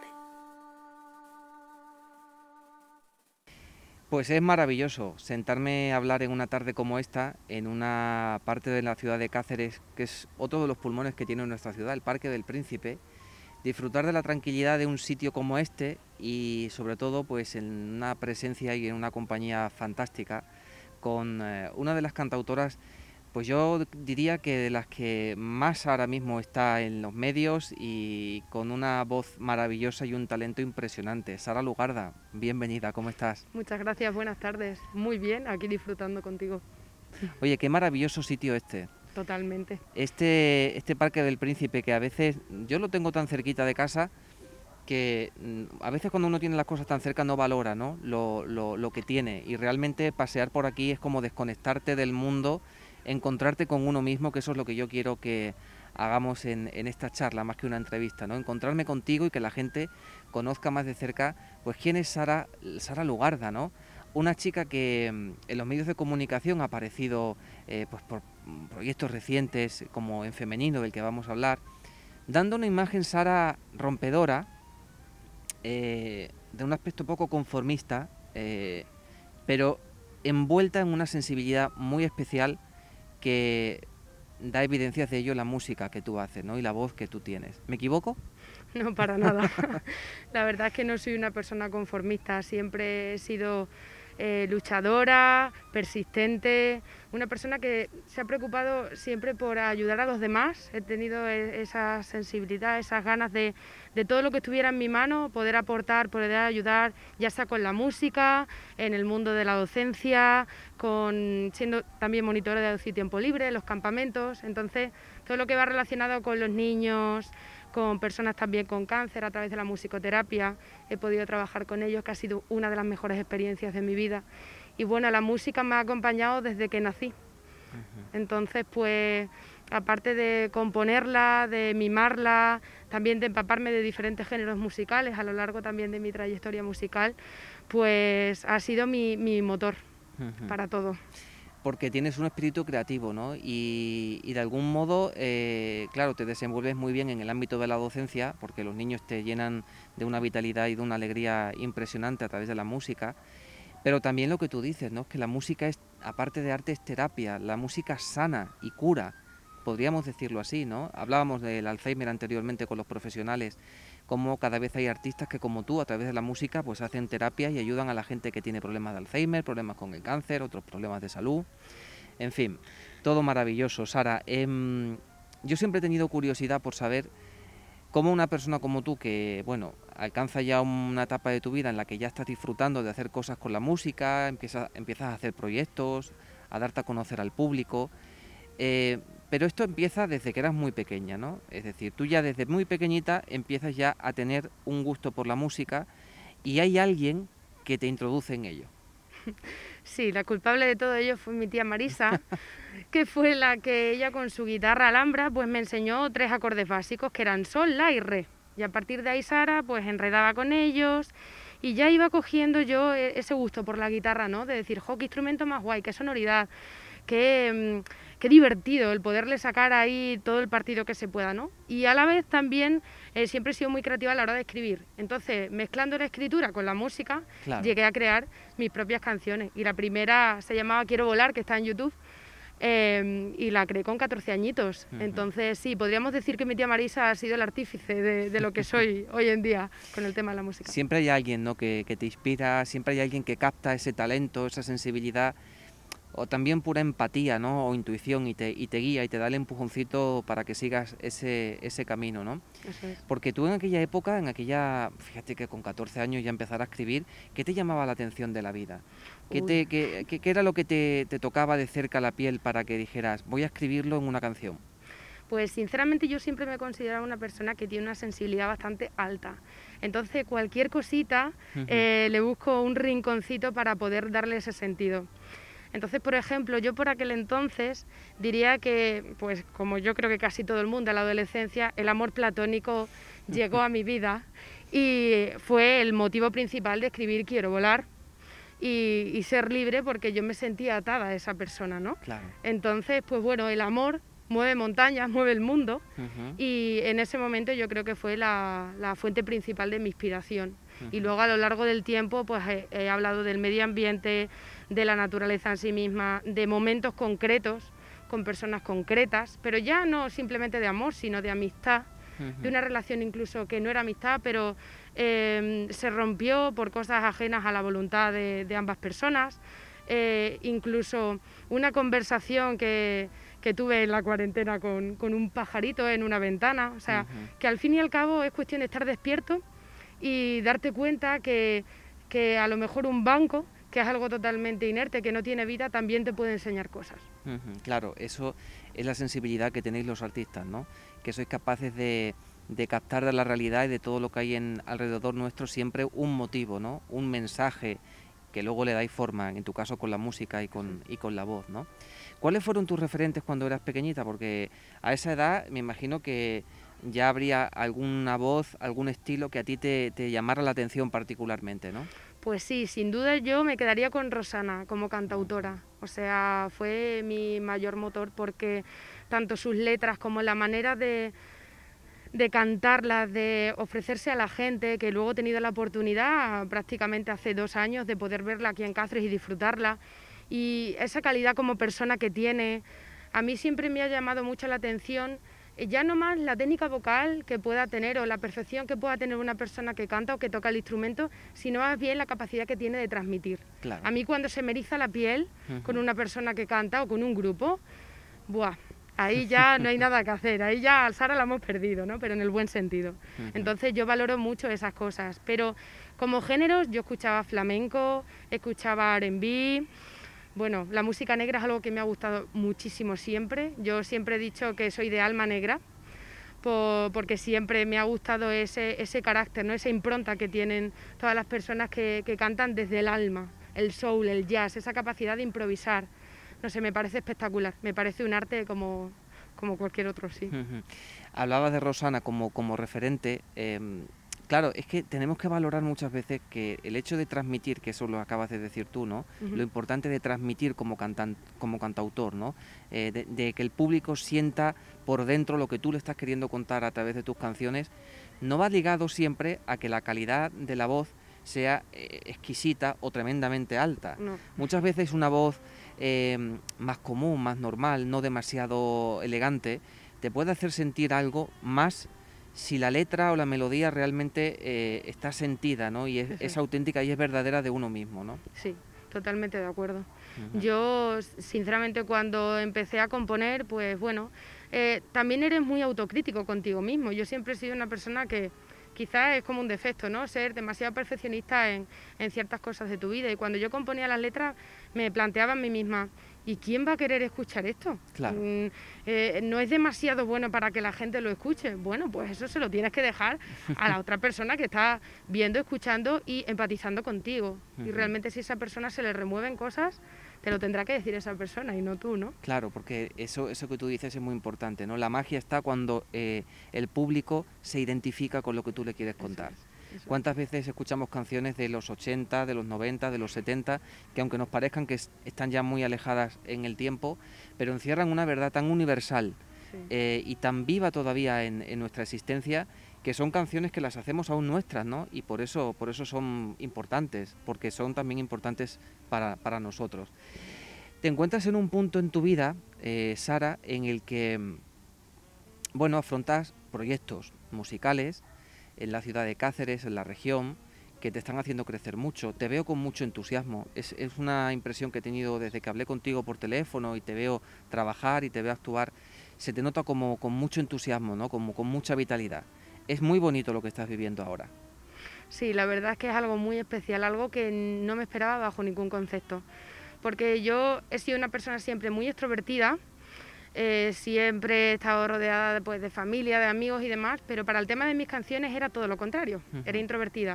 Pues es maravilloso sentarme a hablar en una tarde como esta, en una parte de la ciudad de Cáceres, que es otro de los pulmones que tiene nuestra ciudad, el Parque del Príncipe, disfrutar de la tranquilidad de un sitio como este y sobre todo pues en una presencia y en una compañía fantástica con eh, una de las cantautoras, pues yo diría que de las que más ahora mismo está en los medios y con una voz maravillosa y un talento impresionante. Sara Lugarda, bienvenida, ¿cómo estás? Muchas gracias, buenas tardes. Muy bien, aquí disfrutando contigo. Oye, qué maravilloso sitio este. Totalmente. Este, este Parque del Príncipe que a veces yo lo tengo tan cerquita de casa que mm, a veces cuando uno tiene las cosas tan cerca no valora, ¿no? Lo, lo, lo que tiene, y realmente pasear por aquí es como desconectarte del mundo, encontrarte con uno mismo, que eso es lo que yo quiero que hagamos en, en esta charla, más que una entrevista, ¿no? Encontrarme contigo y que la gente conozca más de cerca, pues, quién es Sara, Sara Lugarda, ¿no? Una chica que mm, en los medios de comunicación ha aparecido eh, pues por proyectos recientes, como En Femenino, del que vamos a hablar, dando una imagen, Sara, rompedora, eh, de un aspecto poco conformista, eh, pero envuelta en una sensibilidad muy especial que da evidencias de ello la música que tú haces, ¿no? Y la voz que tú tienes. ¿Me equivoco? No, para nada. La verdad es que no soy una persona conformista, siempre he sido eh, luchadora, persistente, una persona que se ha preocupado siempre por ayudar a los demás. He tenido esa sensibilidad, esas ganas de, de todo lo que estuviera en mi mano, poder aportar, poder ayudar, ya sea con la música, en el mundo de la docencia, con siendo también monitora de ocio y tiempo libre, en los campamentos. Entonces, todo lo que va relacionado con los niños, con personas también con cáncer, a través de la musicoterapia, he podido trabajar con ellos, que ha sido una de las mejores experiencias de mi vida. Y bueno, la música me ha acompañado desde que nací. Uh-huh. Entonces, pues, aparte de componerla, de mimarla, también de empaparme de diferentes géneros musicales a lo largo también de mi trayectoria musical, pues ha sido mi, mi motor uh-huh. para todo. Porque tienes un espíritu creativo, ¿no? Y, y de algún modo, eh, claro, te desenvuelves muy bien en el ámbito de la docencia, porque los niños te llenan de una vitalidad y de una alegría impresionante a través de la música, pero también lo que tú dices, ¿no? Que la música, es, aparte de arte, es terapia, la música sana y cura, podríamos decirlo así, ¿no? Hablábamos del Alzheimer anteriormente con los profesionales, cómo cada vez hay artistas que, como tú, a través de la música, pues hacen terapia y ayudan a la gente que tiene problemas de Alzheimer, problemas con el cáncer, otros problemas de salud, en fin, todo maravilloso. Sara, eh, yo siempre he tenido curiosidad por saber cómo una persona como tú, que, bueno, alcanza ya una etapa de tu vida en la que ya estás disfrutando de hacer cosas con la música, empiezas, empiezas a hacer proyectos, a darte a conocer al público, eh, pero esto empieza desde que eras muy pequeña, ¿no? Es decir, tú ya desde muy pequeñita empiezas ya a tener un gusto por la música y hay alguien que te introduce en ello. Sí, la culpable de todo ello fue mi tía Marisa, que fue la que ella con su guitarra alhambra pues me enseñó tres acordes básicos que eran sol, la y re. Y a partir de ahí Sara pues enredaba con ellos y ya iba cogiendo yo ese gusto por la guitarra, ¿no? De decir, jo, qué instrumento más guay, qué sonoridad, qué... Qué divertido el poderle sacar ahí todo el partido que se pueda, ¿no? Y a la vez también eh, siempre he sido muy creativa a la hora de escribir. Entonces, mezclando la escritura con la música, claro, llegué a crear mis propias canciones. Y la primera se llamaba Quiero volar, que está en YouTube, eh, y la creé con catorce añitos. Uh-huh. Entonces, sí, podríamos decir que mi tía Marisa ha sido el artífice de, de lo que soy hoy en día con el tema de la música. Siempre hay alguien, ¿no?, que, que te inspira, siempre hay alguien que capta ese talento, esa sensibilidad, o también pura empatía, ¿no?, o intuición, y te, y te guía y te da el empujoncito para que sigas ese, ese camino, ¿no? Eso es. Porque tú en aquella época, en aquella, fíjate que con catorce años ya empezar a escribir, ¿qué te llamaba la atención de la vida? ¿Qué, te, qué, qué, qué era lo que te, te tocaba de cerca la piel para que dijeras, voy a escribirlo en una canción? Pues sinceramente yo siempre me he considerado una persona que tiene una sensibilidad bastante alta. Entonces cualquier cosita uh-huh. eh, le busco un rinconcito para poder darle ese sentido. Entonces, por ejemplo, yo por aquel entonces diría que, pues como yo creo que casi todo el mundo en la adolescencia, el amor platónico llegó a mi vida y fue el motivo principal de escribir Quiero volar y, y ser libre, porque yo me sentía atada a esa persona, ¿no? Claro. Entonces, pues bueno, el amor mueve montañas, mueve el mundo uh-huh. y en ese momento yo creo que fue la, la fuente principal de mi inspiración. Uh-huh. Y luego a lo largo del tiempo pues he, he hablado del medio ambiente, de la naturaleza en sí misma, de momentos concretos, con personas concretas, pero ya no simplemente de amor, sino de amistad, uh-huh. de una relación incluso que no era amistad, pero eh, se rompió por cosas ajenas a la voluntad de, de ambas personas, eh, incluso una conversación que, que tuve en la cuarentena con, con un pajarito en una ventana, o sea, uh-huh. que al fin y al cabo es cuestión de estar despierto y darte cuenta que, que a lo mejor un banco, que es algo totalmente inerte, que no tiene vida, también te puede enseñar cosas. Uh-huh, claro, eso es la sensibilidad que tenéis los artistas, ¿no? Que sois capaces de, de captar de la realidad y de todo lo que hay en alrededor nuestro siempre un motivo, ¿no? Un mensaje que luego le dais forma, en tu caso con la música y con, y con la voz, ¿no? ¿Cuáles fueron tus referentes cuando eras pequeñita? Porque a esa edad me imagino que ya habría alguna voz, algún estilo que a ti te, te llamara la atención particularmente, ¿no? Pues sí, sin duda yo me quedaría con Rosana como cantautora. O sea, fue mi mayor motor porque tanto sus letras como la manera de, de cantarlas, de ofrecerse a la gente, que luego he tenido la oportunidad prácticamente hace dos años de poder verla aquí en Cáceres y disfrutarla. Y esa calidad como persona que tiene, a mí siempre me ha llamado mucho la atención, ya no más la técnica vocal que pueda tener o la perfección que pueda tener una persona que canta o que toca el instrumento, sino más bien la capacidad que tiene de transmitir. Claro. A mí cuando se me eriza la piel uh-huh. con una persona que canta o con un grupo, ¡buah! Ahí ya no hay nada que hacer, ahí ya al Sara la hemos perdido, ¿no? Pero en el buen sentido. Uh-huh. Entonces yo valoro mucho esas cosas, pero como géneros yo escuchaba flamenco, escuchaba R and B. Bueno, la música negra es algo que me ha gustado muchísimo siempre. Yo siempre he dicho que soy de alma negra, por, porque siempre me ha gustado ese, ese carácter, ¿no? Esa impronta que tienen todas las personas que, que cantan desde el alma, el soul, el jazz, esa capacidad de improvisar. No sé, me parece espectacular, me parece un arte como, como cualquier otro, sí. Uh-huh. Hablabas de Rosana como, como referente. Eh, Claro, es que tenemos que valorar muchas veces que el hecho de transmitir, que eso lo acabas de decir tú, ¿no? Uh-huh. Lo importante de transmitir como, cantan, como cantautor, ¿no? Eh, de, de que el público sienta por dentro lo que tú le estás queriendo contar a través de tus canciones, no va ligado siempre a que la calidad de la voz sea eh, exquisita o tremendamente alta. No. Muchas veces una voz eh, más común, más normal, no demasiado elegante, te puede hacer sentir algo más si la letra o la melodía realmente eh, está sentida, ¿no? Y es, sí, sí. es auténtica y es verdadera de uno mismo, ¿no? Sí, totalmente de acuerdo. Uh-huh. Yo, sinceramente, cuando empecé a componer, pues bueno, eh, también eres muy autocrítico contigo mismo. Yo siempre he sido una persona que quizás es como un defecto, ¿no? Ser demasiado perfeccionista en, en ciertas cosas de tu vida. Y cuando yo componía las letras, me planteaba a mí misma, ¿y quién va a querer escuchar esto? Claro. Mm, eh, no es demasiado bueno para que la gente lo escuche. Bueno, pues eso se lo tienes que dejar a la otra persona que está viendo, escuchando y empatizando contigo. Uh-huh. Y realmente si a esa persona se le remueven cosas, te lo tendrá que decir esa persona y no tú, ¿no? Claro, porque eso, eso que tú dices es muy importante, ¿no? La magia está cuando eh, el público se identifica con lo que tú le quieres contar. Eso es, eso es. ¿Cuántas veces escuchamos canciones de los ochenta, de los noventa, de los setenta, que aunque nos parezcan que es, están ya muy alejadas en el tiempo, pero encierran una verdad tan universal sí. eh, y tan viva todavía en, en nuestra existencia, que son canciones que las hacemos aún nuestras, ¿no? Y por eso, por eso son importantes, porque son también importantes para, para nosotros. Te encuentras en un punto en tu vida, eh, Sara, en el que, bueno, afrontas proyectos musicales en la ciudad de Cáceres, en la región, que te están haciendo crecer mucho. Te veo con mucho entusiasmo. Es, es una impresión que he tenido desde que hablé contigo por teléfono y te veo trabajar y te veo actuar. Se te nota como con mucho entusiasmo, ¿no? Como con mucha vitalidad. Es muy bonito lo que estás viviendo ahora. Sí, la verdad es que es algo muy especial, algo que no me esperaba bajo ningún concepto. Porque yo he sido una persona siempre muy extrovertida, eh, siempre he estado rodeada pues, de familia, de amigos y demás, pero para el tema de mis canciones era todo lo contrario, uh-huh. era introvertida.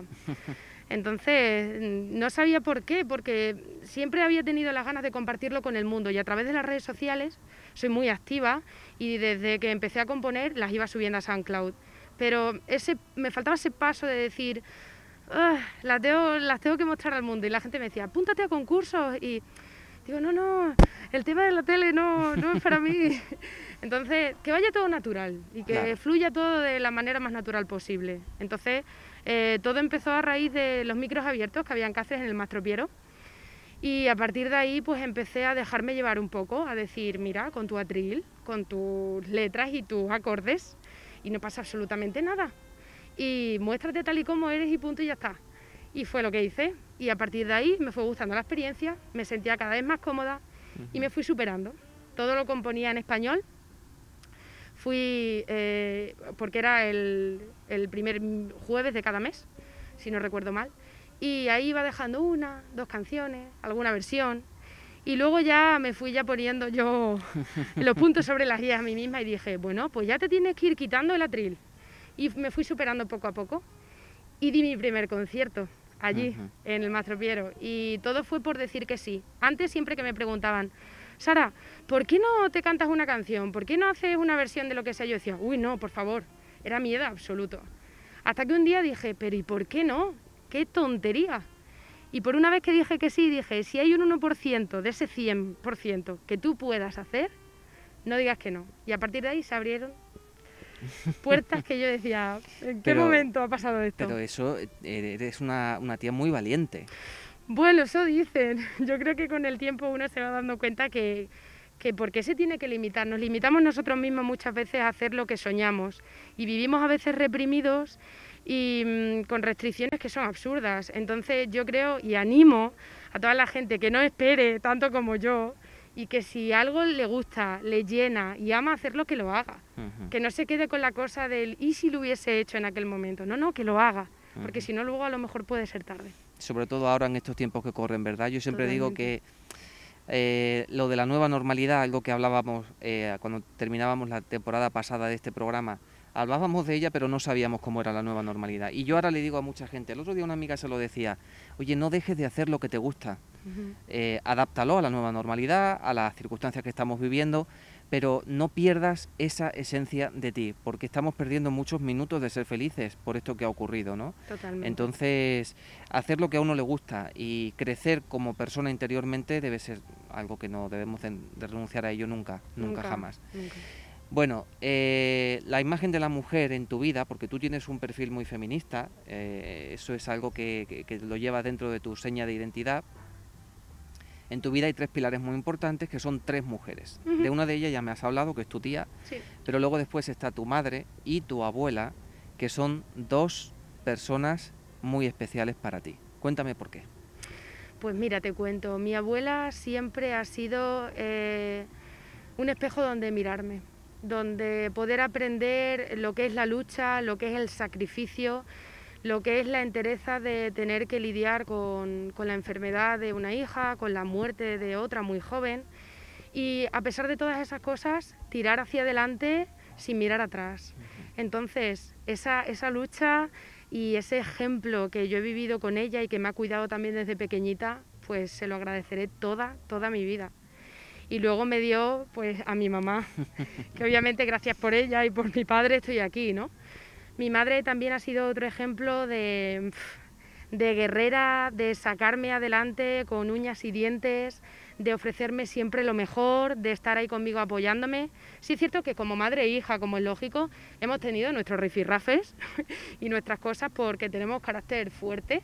Entonces, no sabía por qué, porque siempre había tenido las ganas de compartirlo con el mundo y a través de las redes sociales soy muy activa y desde que empecé a componer las iba subiendo a SoundCloud. Pero ese, me faltaba ese paso de decir, ah, las, tengo, las tengo que mostrar al mundo. Y la gente me decía, apúntate a concursos. Y digo, no, no, el tema de la tele no, no es para mí. Entonces, que vaya todo natural y que claro. fluya todo de la manera más natural posible. Entonces, eh, todo empezó a raíz de los micros abiertos que había en Cáceres en el Mastropiero. Y a partir de ahí, pues empecé a dejarme llevar un poco, a decir, mira, con tu atril, con tus letras y tus acordes, y no pasa absolutamente nada. Y muéstrate tal y como eres y punto y ya está. Y fue lo que hice. Y a partir de ahí me fue gustando la experiencia, me sentía cada vez más cómoda uh-huh. y me fui superando. Todo lo componía en español. Fui, eh, porque era el, el primer jueves de cada mes, si no recuerdo mal. Y ahí iba dejando una, dos canciones, alguna versión. Y luego ya me fui ya poniendo yo los puntos sobre las guías a mí misma y dije, bueno, pues ya te tienes que ir quitando el atril. Y me fui superando poco a poco y di mi primer concierto allí, Ujú. en el Mastropiero, y todo fue por decir que sí. Antes siempre que me preguntaban, Sara, ¿por qué no te cantas una canción? ¿Por qué no haces una versión de lo que sea? Yo decía, uy, no, por favor, era miedo absoluto. Hasta que un día dije, pero ¿y por qué no? ¡Qué tontería! Y por una vez que dije que sí, dije, si hay un uno por ciento de ese cien por ciento que tú puedas hacer, no digas que no. Y a partir de ahí se abrieron puertas que yo decía, ¿en qué Pero- momento ha pasado esto? Pero eso, eh, eres una, una tía muy valiente. Bueno, eso dicen. Yo creo que con el tiempo uno se va dando cuenta que, que ¿por qué se tiene que limitar? Nos limitamos nosotros mismos muchas veces a hacer lo que soñamos y vivimos a veces reprimidos y mm, con restricciones que son absurdas. Entonces yo creo y animo a toda la gente que no espere tanto como yo y que si algo le gusta, le llena y ama hacerlo, que lo haga. Ujú. Que no se quede con la cosa del ¿y si lo hubiese hecho en aquel momento? No, no, que lo haga, porque Ujú. si no luego a lo mejor puede ser tarde. Sobre todo ahora en estos tiempos que corren, ¿verdad? Yo siempre digo Totalmente. que eh, lo de la nueva normalidad, algo que hablábamos eh, cuando terminábamos la temporada pasada de este programa, hablábamos de ella pero no sabíamos cómo era la nueva normalidad. Y yo ahora le digo a mucha gente, el otro día una amiga se lo decía, oye, no dejes de hacer lo que te gusta, Ujú. eh, adáptalo a la nueva normalidad, a las circunstancias que estamos viviendo, pero no pierdas esa esencia de ti, porque estamos perdiendo muchos minutos de ser felices por esto que ha ocurrido, ¿no? Totalmente. Entonces, hacer lo que a uno le gusta y crecer como persona interiormente debe ser algo que no debemos de, de renunciar a ello nunca, nunca, jamás. Nunca. Bueno, eh, la imagen de la mujer en tu vida, porque tú tienes un perfil muy feminista, eh, eso es algo que, que, que lo llevas dentro de tu seña de identidad. En tu vida hay tres pilares muy importantes que son tres mujeres. Ujú. De una de ellas ya me has hablado, que es tu tía, Sí. pero luego después está tu madre y tu abuela, que son dos personas muy especiales para ti. Cuéntame por qué. Pues mira, te cuento, mi abuela siempre ha sido eh, un espejo donde mirarme, donde poder aprender lo que es la lucha, lo que es el sacrificio, lo que es la entereza de tener que lidiar con, con la enfermedad de una hija, con la muerte de otra muy joven y a pesar de todas esas cosas, tirar hacia adelante sin mirar atrás. Entonces, esa, esa lucha y ese ejemplo que yo he vivido con ella y que me ha cuidado también desde pequeñita, pues se lo agradeceré toda, toda mi vida. Y luego me dio pues a mi mamá, que obviamente gracias por ella y por mi padre estoy aquí, ¿no? Mi madre también ha sido otro ejemplo de, de guerrera, de sacarme adelante con uñas y dientes, de ofrecerme siempre lo mejor, de estar ahí conmigo apoyándome. Sí es cierto que como madre e hija, como es lógico, hemos tenido nuestros rifirrafes y nuestras cosas porque tenemos carácter fuerte,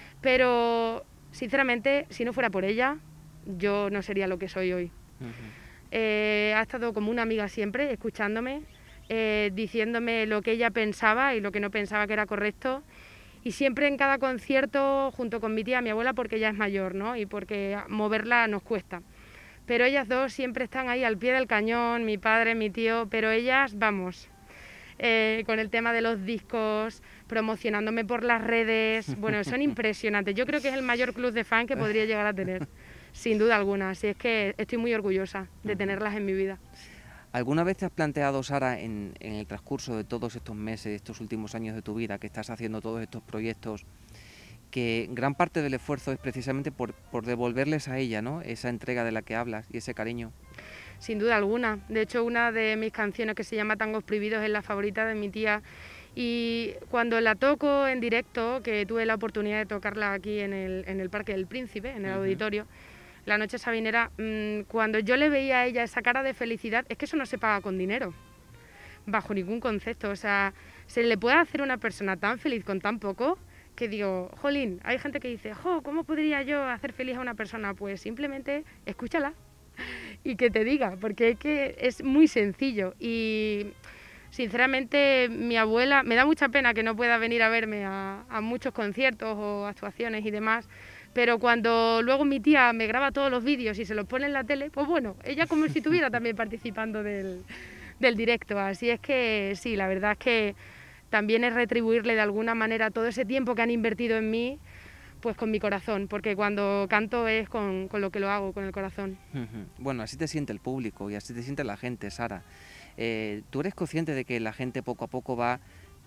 pero sinceramente, si no fuera por ella, yo no sería lo que soy hoy. Ujú. Eh, ha estado como una amiga siempre, escuchándome, eh, diciéndome lo que ella pensaba y lo que no pensaba que era correcto. Y siempre en cada concierto, junto con mi tía, mi abuela, porque ella es mayor, ¿no? Y porque moverla nos cuesta. Pero ellas dos siempre están ahí al pie del cañón, mi padre, mi tío, pero ellas, vamos, eh, con el tema de los discos, promocionándome por las redes, bueno, son impresionantes. Yo creo que es el mayor club de fan que podría llegar a tener, sin duda alguna. Así es que estoy muy orgullosa de tenerlas en mi vida. ¿Alguna vez te has planteado, Sara, en, en el transcurso de todos estos meses, estos últimos años de tu vida, que estás haciendo todos estos proyectos, que gran parte del esfuerzo es precisamente por, por devolverles a ella, ¿no?, esa entrega de la que hablas y ese cariño? Sin duda alguna. De hecho, una de mis canciones que se llama Tangos Prohibidos es la favorita de mi tía. Y cuando la toco en directo, que tuve la oportunidad de tocarla aquí en el, en el Parque del Príncipe, en el Ujú. auditorio, la noche sabinera, mmm, cuando yo le veía a ella esa cara de felicidad, es que eso no se paga con dinero, bajo ningún concepto. O sea, se le puede hacer a una persona tan feliz con tan poco, que digo, jolín, hay gente que dice, jo, ¿cómo podría yo hacer feliz a una persona? Pues simplemente escúchala y que te diga, porque es que es muy sencillo. Y sinceramente mi abuela, me da mucha pena que no pueda venir a verme a, a muchos conciertos o actuaciones y demás, pero cuando luego mi tía me graba todos los vídeos y se los pone en la tele, pues bueno, ella como si estuviera también participando del, del directo. Así es que sí, la verdad es que también es retribuirle de alguna manera todo ese tiempo que han invertido en mí, pues con mi corazón, porque cuando canto es con, con lo que lo hago, con el corazón. Ujú. Bueno, así te siente el público y así te siente la gente, Sara. Eh, ¿tú eres consciente de que la gente poco a poco va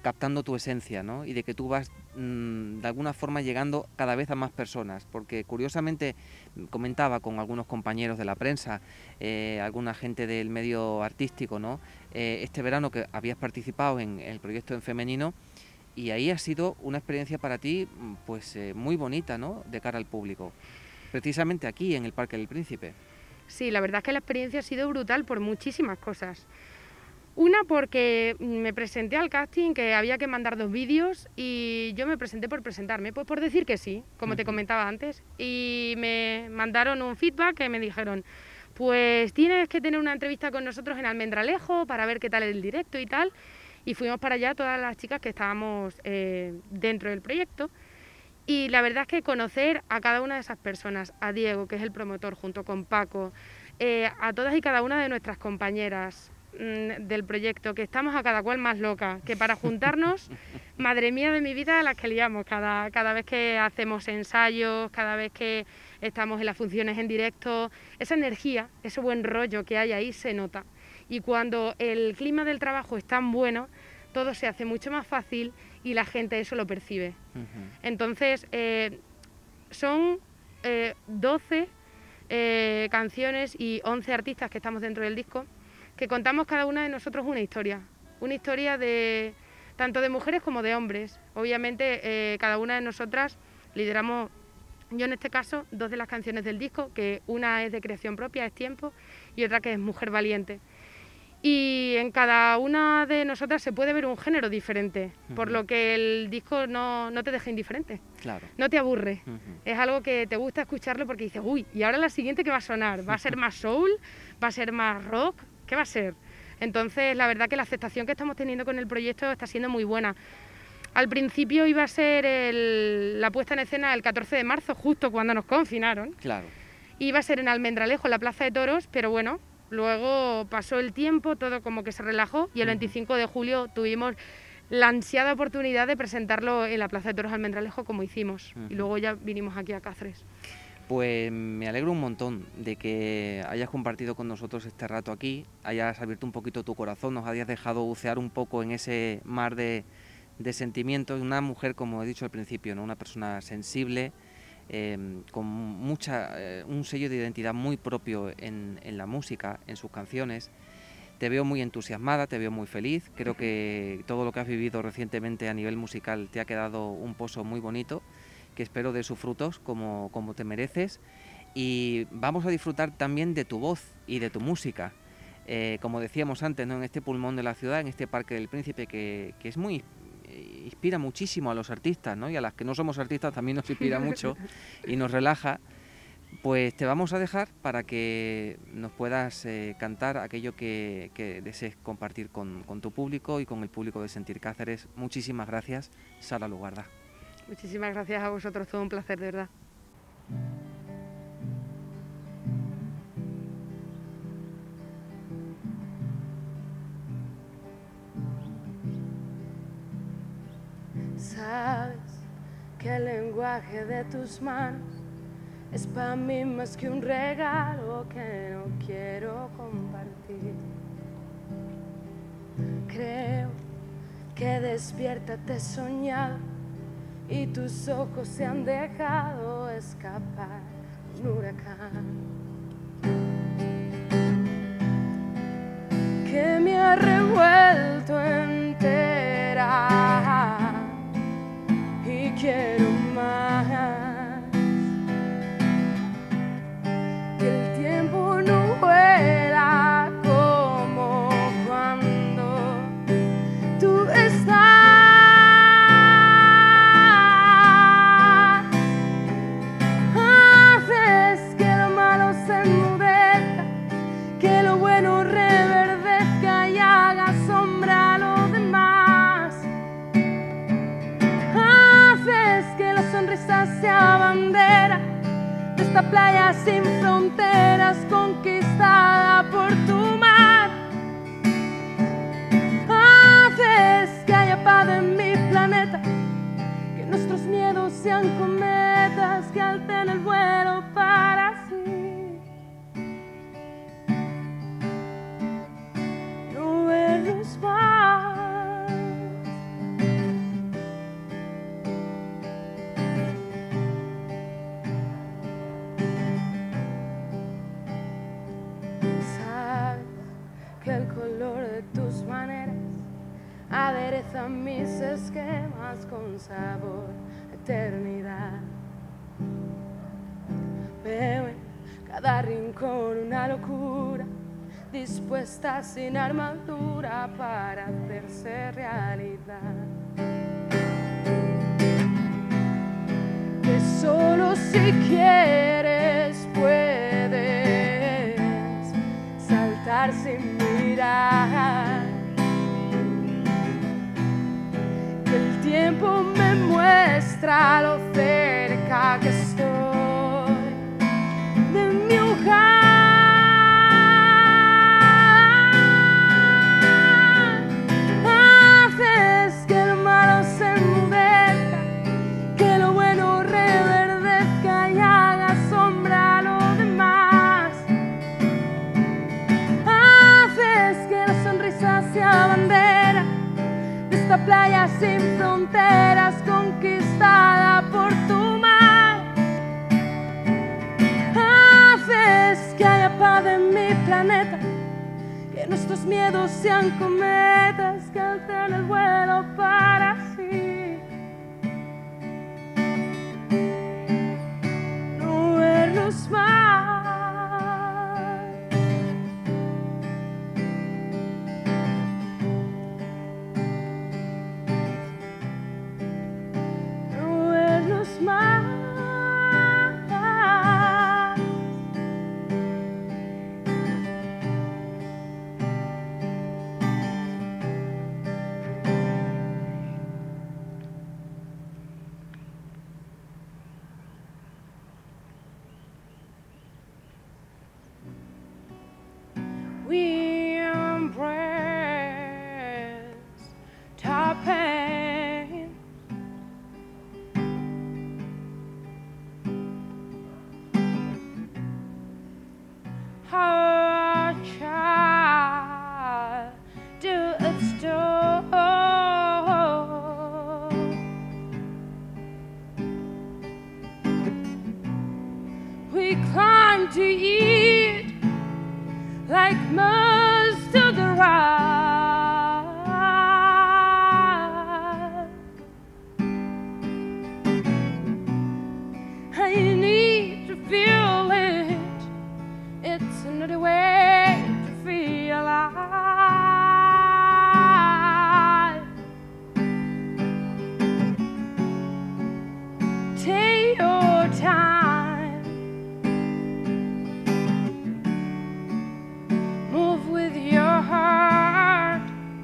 captando tu esencia, ¿no? Y de que tú vas mmm, de alguna forma llegando cada vez a más personas, porque curiosamente comentaba con algunos compañeros de la prensa, eh, alguna gente del medio artístico, ¿no? Eh, este verano que habías participado en el proyecto En Femenino, y ahí ha sido una experiencia para ti pues eh, muy bonita, ¿no? De cara al público, precisamente aquí en el Parque del Príncipe. Sí, la verdad es que la experiencia ha sido brutal por muchísimas cosas. Una, porque me presenté al casting, que había que mandar dos vídeos, y yo me presenté por presentarme, pues por decir que sí, como uh-huh. te comentaba antes, y me mandaron un feedback que me dijeron, pues tienes que tener una entrevista con nosotros en Almendralejo para ver qué tal el directo y tal, y fuimos para allá todas las chicas que estábamos eh, dentro del proyecto, y la verdad es que conocer a cada una de esas personas, a Diego, que es el promotor, junto con Paco, eh, a todas y cada una de nuestras compañeras mmm, del proyecto, que estamos a cada cual más loca, que para juntarnos, madre mía de mi vida, las que liamos cada, cada vez que hacemos ensayos, cada vez que estamos en las funciones en directo, esa energía, ese buen rollo que hay ahí se nota. Y cuando el clima del trabajo es tan bueno, todo se hace mucho más fácil y la gente eso lo percibe. Uh-huh. Entonces, eh, son eh, doce eh, canciones y once artistas que estamos dentro del disco, que contamos cada una de nosotros una historia, una historia de tanto de mujeres como de hombres. Obviamente, eh, cada una de nosotras lideramos, yo en este caso, dos de las canciones del disco, que una es de creación propia, es Tiempo, y otra que es Mujer Valiente. Y en cada una de nosotras se puede ver un género diferente, uh-huh. por lo que el disco no, no te deja indiferente, claro. no te aburre. Uh-huh. Es algo que te gusta escucharlo porque dices, uy, ¿y ahora la siguiente qué va a sonar? ¿Va a ser más soul? ¿Va a ser más rock? ¿Qué va a ser? Entonces, la verdad que la aceptación que estamos teniendo con el proyecto está siendo muy buena. Al principio iba a ser el, la puesta en escena el catorce de marzo, justo cuando nos confinaron. Claro. Iba a ser en Almendralejo, en la Plaza de Toros, pero bueno, luego pasó el tiempo, todo como que se relajó y el veinticinco de julio tuvimos la ansiada oportunidad de presentarlo en la Plaza de Toros Almendralejo como hicimos. Uh-huh. Y luego ya vinimos aquí a Cáceres. Pues me alegro un montón de que hayas compartido con nosotros este rato aquí, hayas abierto un poquito tu corazón, nos hayas dejado bucear un poco en ese mar de, de sentimientos. Una mujer, como he dicho al principio, ¿no? Una persona sensible, eh, con mucha, eh, un sello de identidad muy propio en, en la música, en sus canciones. Te veo muy entusiasmada, te veo muy feliz, creo que todo lo que has vivido recientemente a nivel musical te ha quedado un pozo muy bonito, que espero de sus frutos como, como te mereces, y vamos a disfrutar también de tu voz y de tu música, eh, como decíamos antes, ¿no? En este pulmón de la ciudad, en este Parque del Príncipe, que, que es muy, inspira muchísimo a los artistas, ¿no? Y a las que no somos artistas también nos inspira mucho y nos relaja. Pues te vamos a dejar para que nos puedas eh, cantar aquello que, que desees compartir con, con tu público y con el público de Sentir Cáceres. Muchísimas gracias, Sara Lugarda. Muchísimas gracias a vosotros, todo un placer, de verdad. Sabes que el lenguaje de tus manos es para mí más que un regalo que no quiero compartir. Creo que despierta te he soñado y tus ojos se han dejado escapar un huracán que me ha revuelto entera y quiero más. Que el tiempo no vuela como cuando tú estás. Sea bandera de esta playa sin fronteras conquistada por tu mar. Haces que haya paz en mi planeta, que nuestros miedos sean cometas que alten el vuelo para sí. No verlos más. que el color de tus maneras adereza mis esquemas con sabor a eternidad. Veo en cada rincón una locura dispuesta sin armadura para hacerse realidad. Que solo si quieres puedes saltar sin mirar. Que el tiempo me muestra lo cerca que estoy de mi hogar. Haces que el malo se enmudezca, que lo bueno reverdezca y haga sombra a lo demás. Haces que la sonrisa sea bandera de esta playa sin fronteras conquistada por tu mar. Haces que haya paz en mi planeta, que nuestros miedos sean cometas que alcen el vuelo para sí. No vernos más. No vernos más. We embrace our pain. Our child do its door. We climb to eat like moths to the rock. I need to feel it. It's another way to feel alive. Take your time. Move with your heart.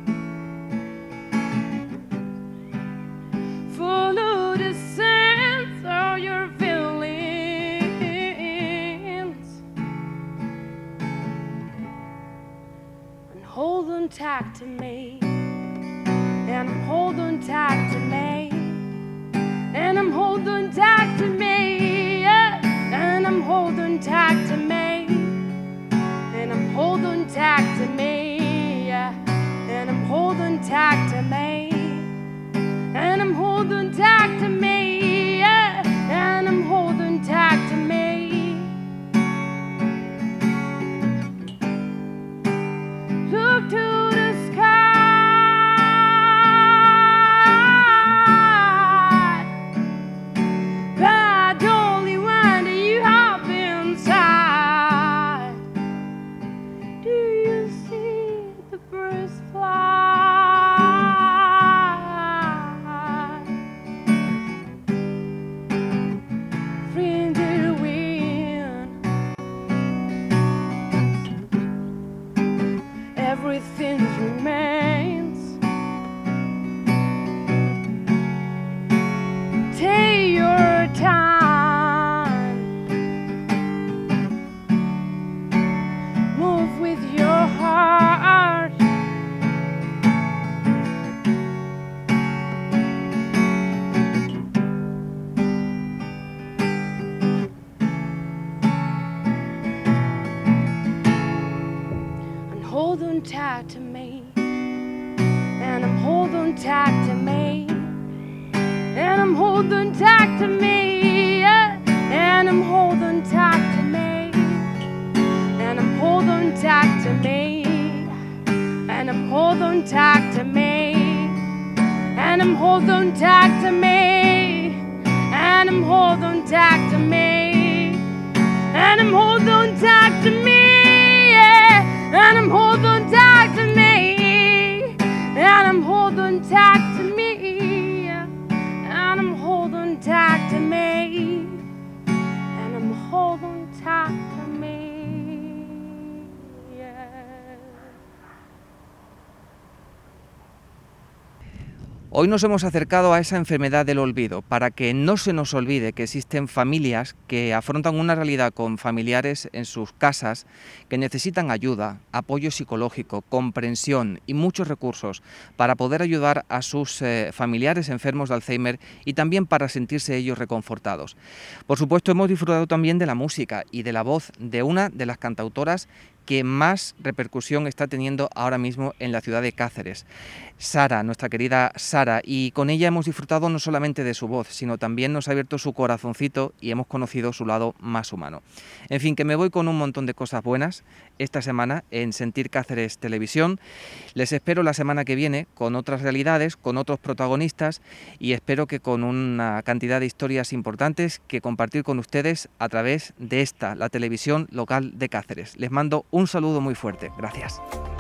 Follow the sense of your feelings and hold on tight to me. And I'm holding tight to me. And I'm holding tight to me. Yeah. And I'm holding tight to me. And I'm holding tight to me, yeah. And I'm holding tight to me. And I'm holding tight to me, yeah. And I'm holding tight to me. Look to the sky, but only when you hop inside. Do you see the birds fly? Free into the wind. Everything remains. Take your time. Move with your heart. And hold on tight to me. And I'm holding tight to me. And I'm holding tight to me. Yeah. And I'm holding tight to me. And I'm holding tight to me. holding tight to me, and I'm holding tight to me, and I'm holding tight to me, and I'm holding tight to me, yeah, and I'm holding tight to me, and I'm holding tight to me, yeah, and I'm holding tight to me, and I'm holding tight to me, yeah. Hoy nos hemos acercado a esa enfermedad del olvido para que no se nos olvide que existen familias que afrontan una realidad con familiares en sus casas que necesitan ayuda, apoyo psicológico, comprensión y muchos recursos para poder ayudar a sus eh, familiares enfermos de Alzheimer y también para sentirse ellos reconfortados. Por supuesto, hemos disfrutado también de la música y de la voz de una de las cantautoras que más repercusión está teniendo ahora mismo en la ciudad de Cáceres, Sara, nuestra querida Sara, y con ella hemos disfrutado no solamente de su voz, sino también nos ha abierto su corazoncito y hemos conocido su lado más humano. En fin, que me voy con un montón de cosas buenas esta semana en Sentir Cáceres Televisión. Les espero la semana que viene con otras realidades, con otros protagonistas y espero que con una cantidad de historias importantes que compartir con ustedes a través de esta, la televisión local de Cáceres. Les mando un saludo muy fuerte. Gracias.